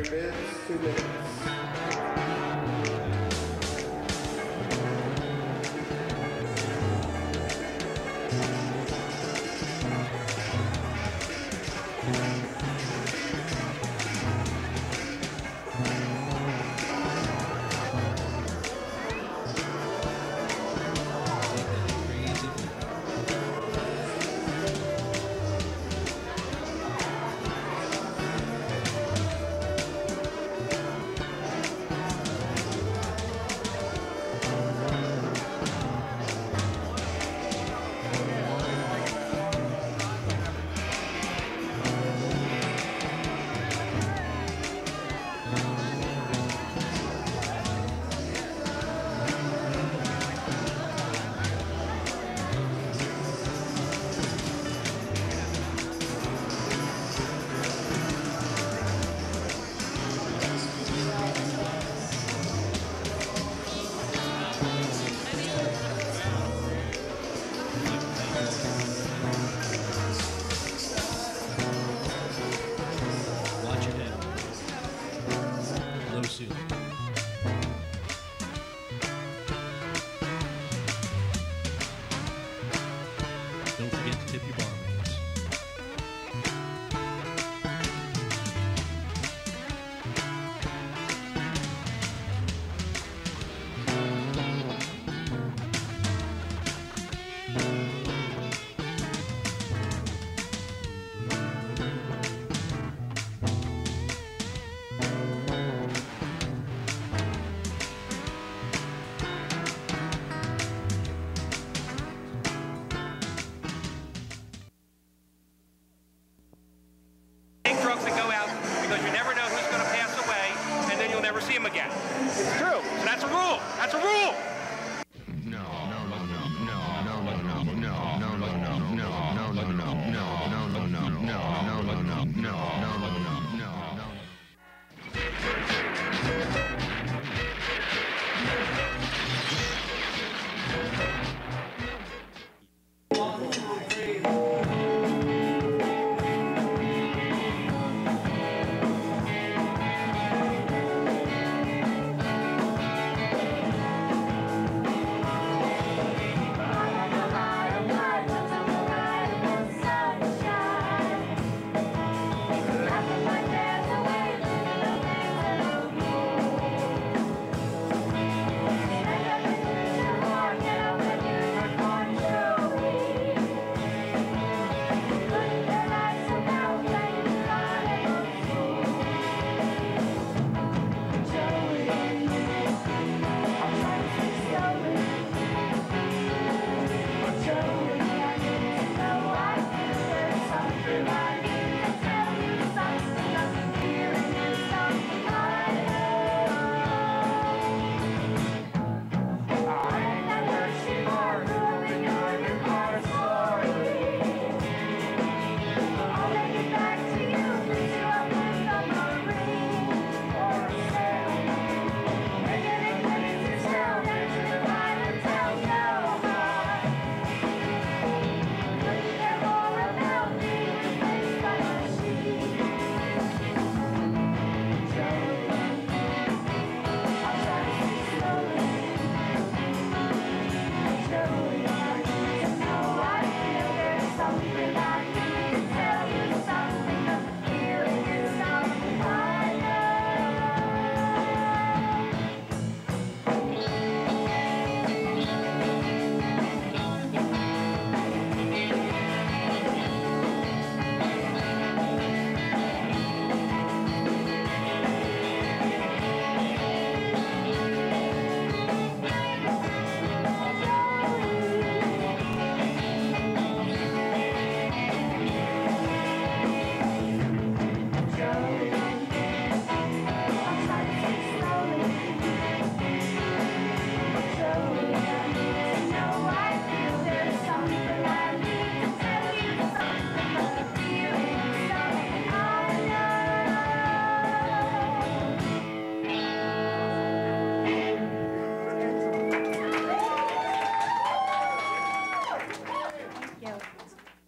your bids, two minutes.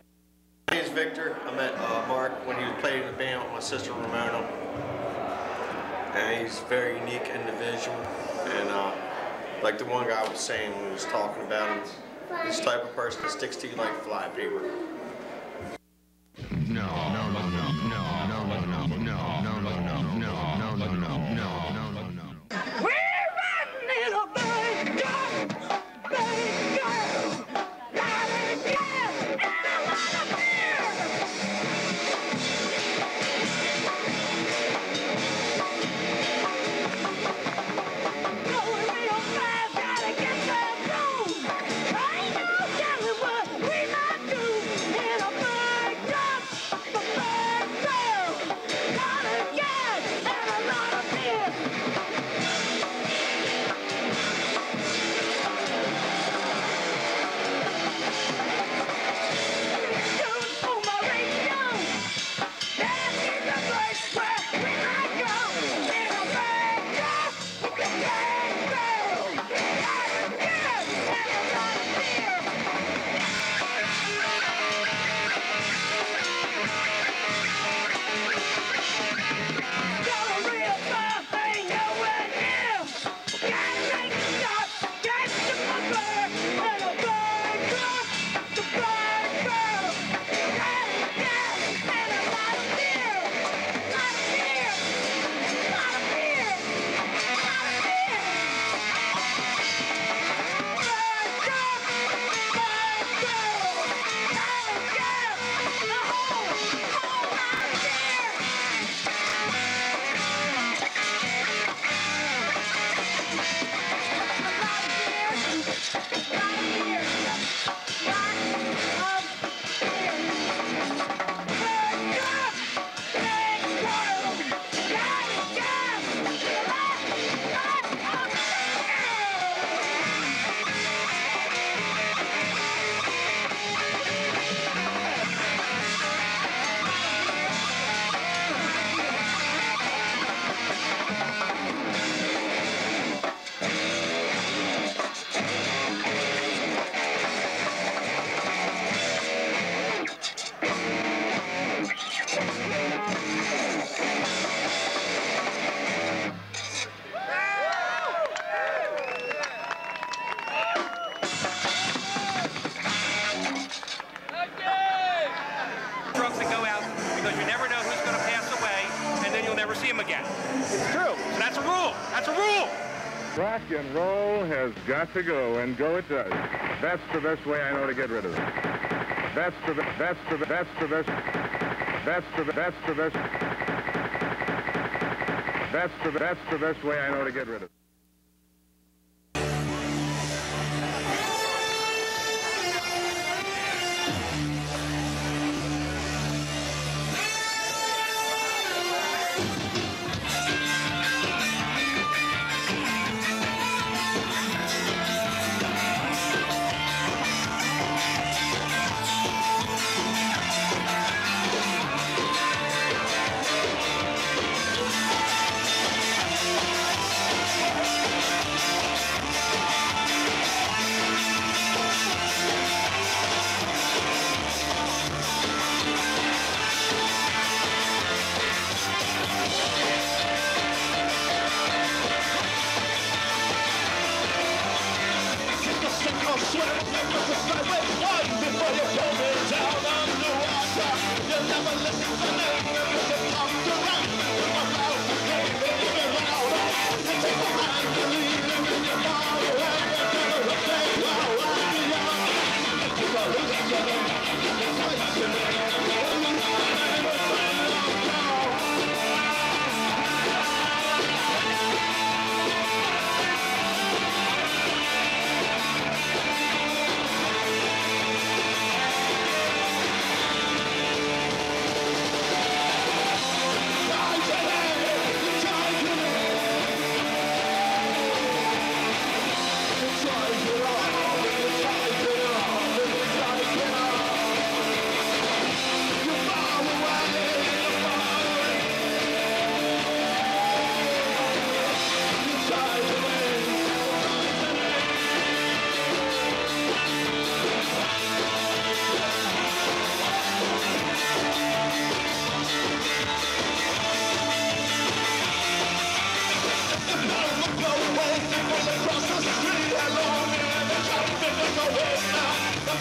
Victor. I met uh, Mark when he was playing in the band with my sister Ramona. and he's a very unique individual. And uh, like the one guy was saying when he was talking about him, he's the type of person that sticks to you like flypaper. No, no, no, no, no, no, no, no, no, no, no, no, no, no, no, no, no, no, no. We're riding in a big truck, big girl, driving gas and a lot of beer. Going real fast, gotta get that room. Ain't no telling what we might do in a big truck, a big girl, lot of gas and a lot of beer. Trucks that go out because you never know who's going to pass away, and then you'll never see them again. It's true. So that's a rule. That's a rule. Rock and roll has got to go, and go it does. That's the best way I know to get rid of it. That's the that's the that's the best. That's the that's the best. That's the that's the best way I know to get rid of it.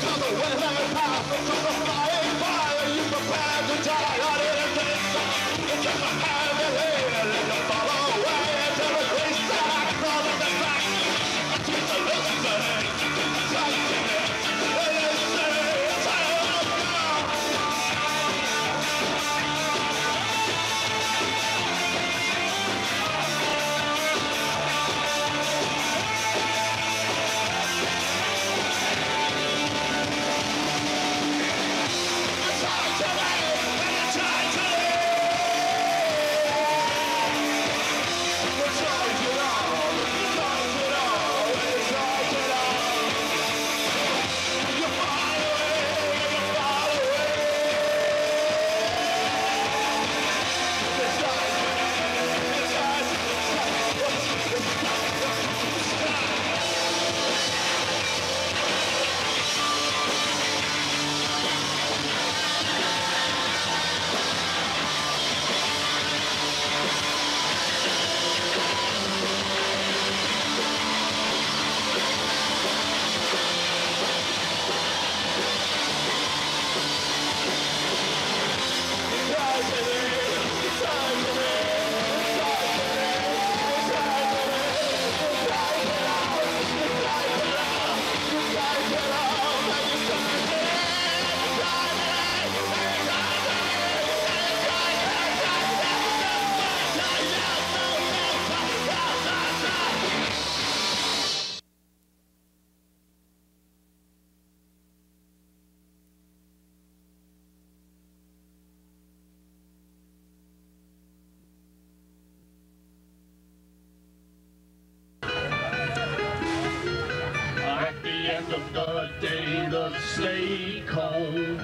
snake home.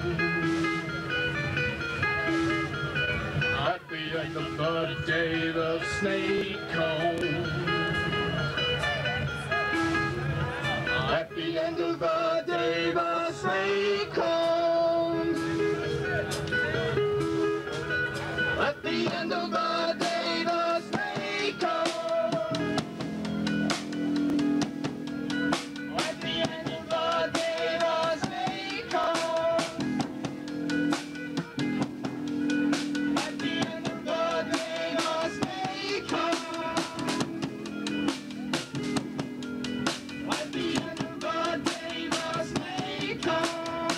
At the end of the day, the snake home. At the end of the day, the snake comes. At the end of the day, the snake comes. At the end of the day, the snake comes. At the end of the day, the snake comes. At the end of the day, the snake comes.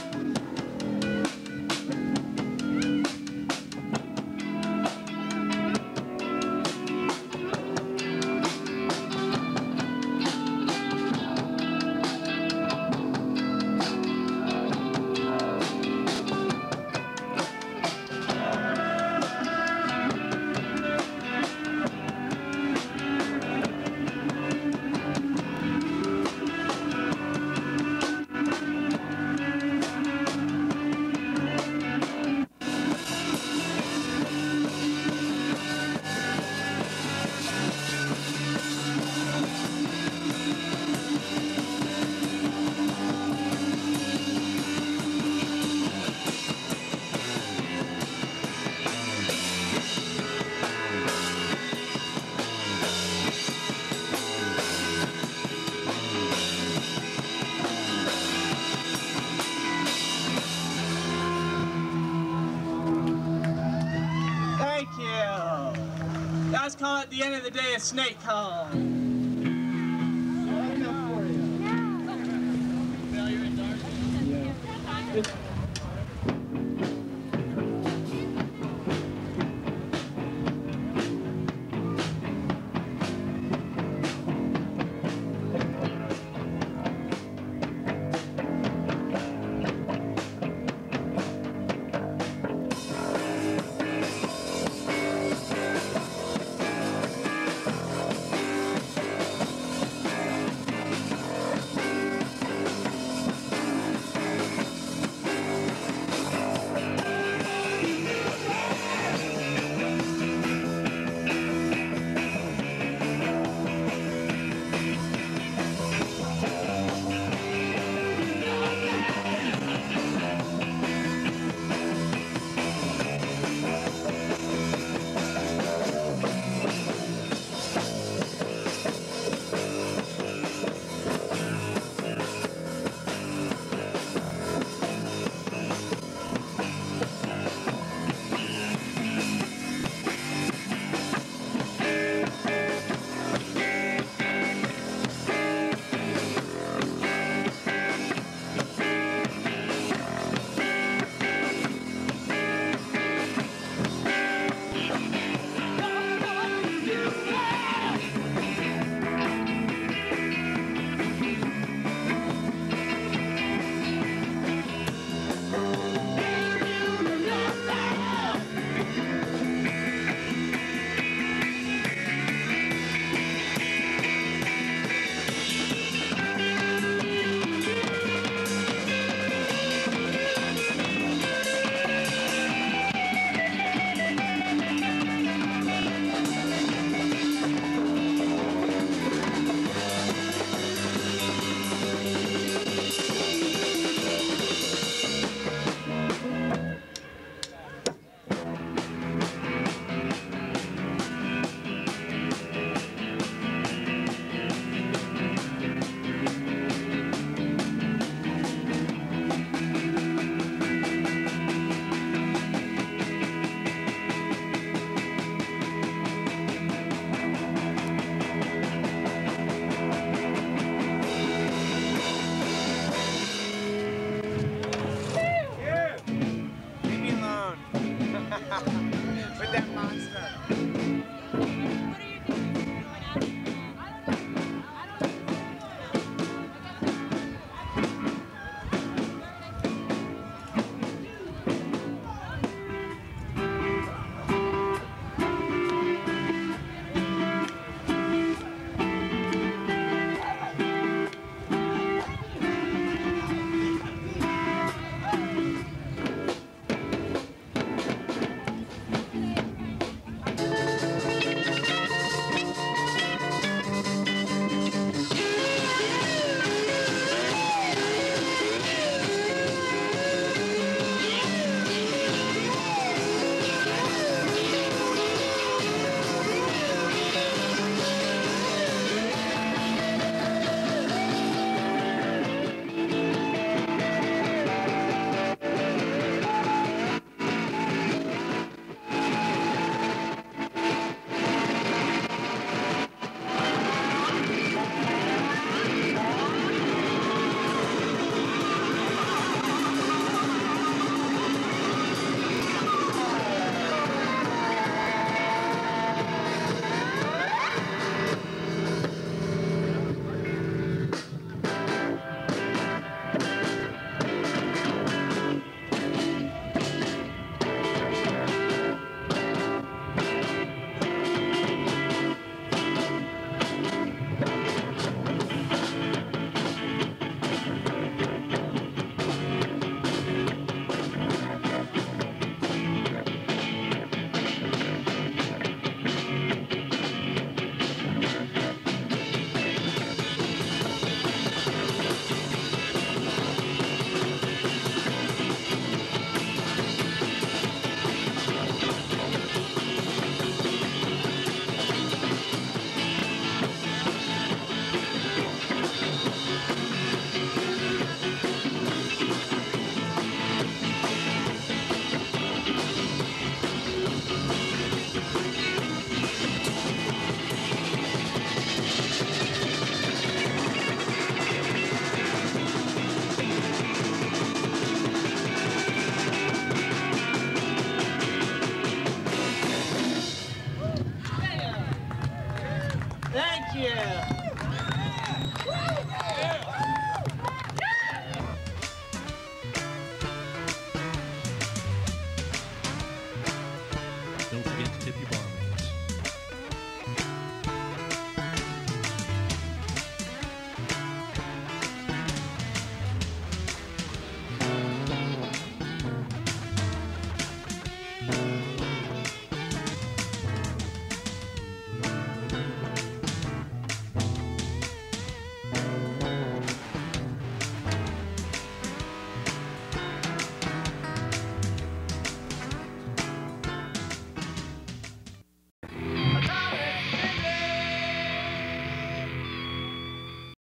Thank you. Guys call it the end of the day a snake call. Thank you.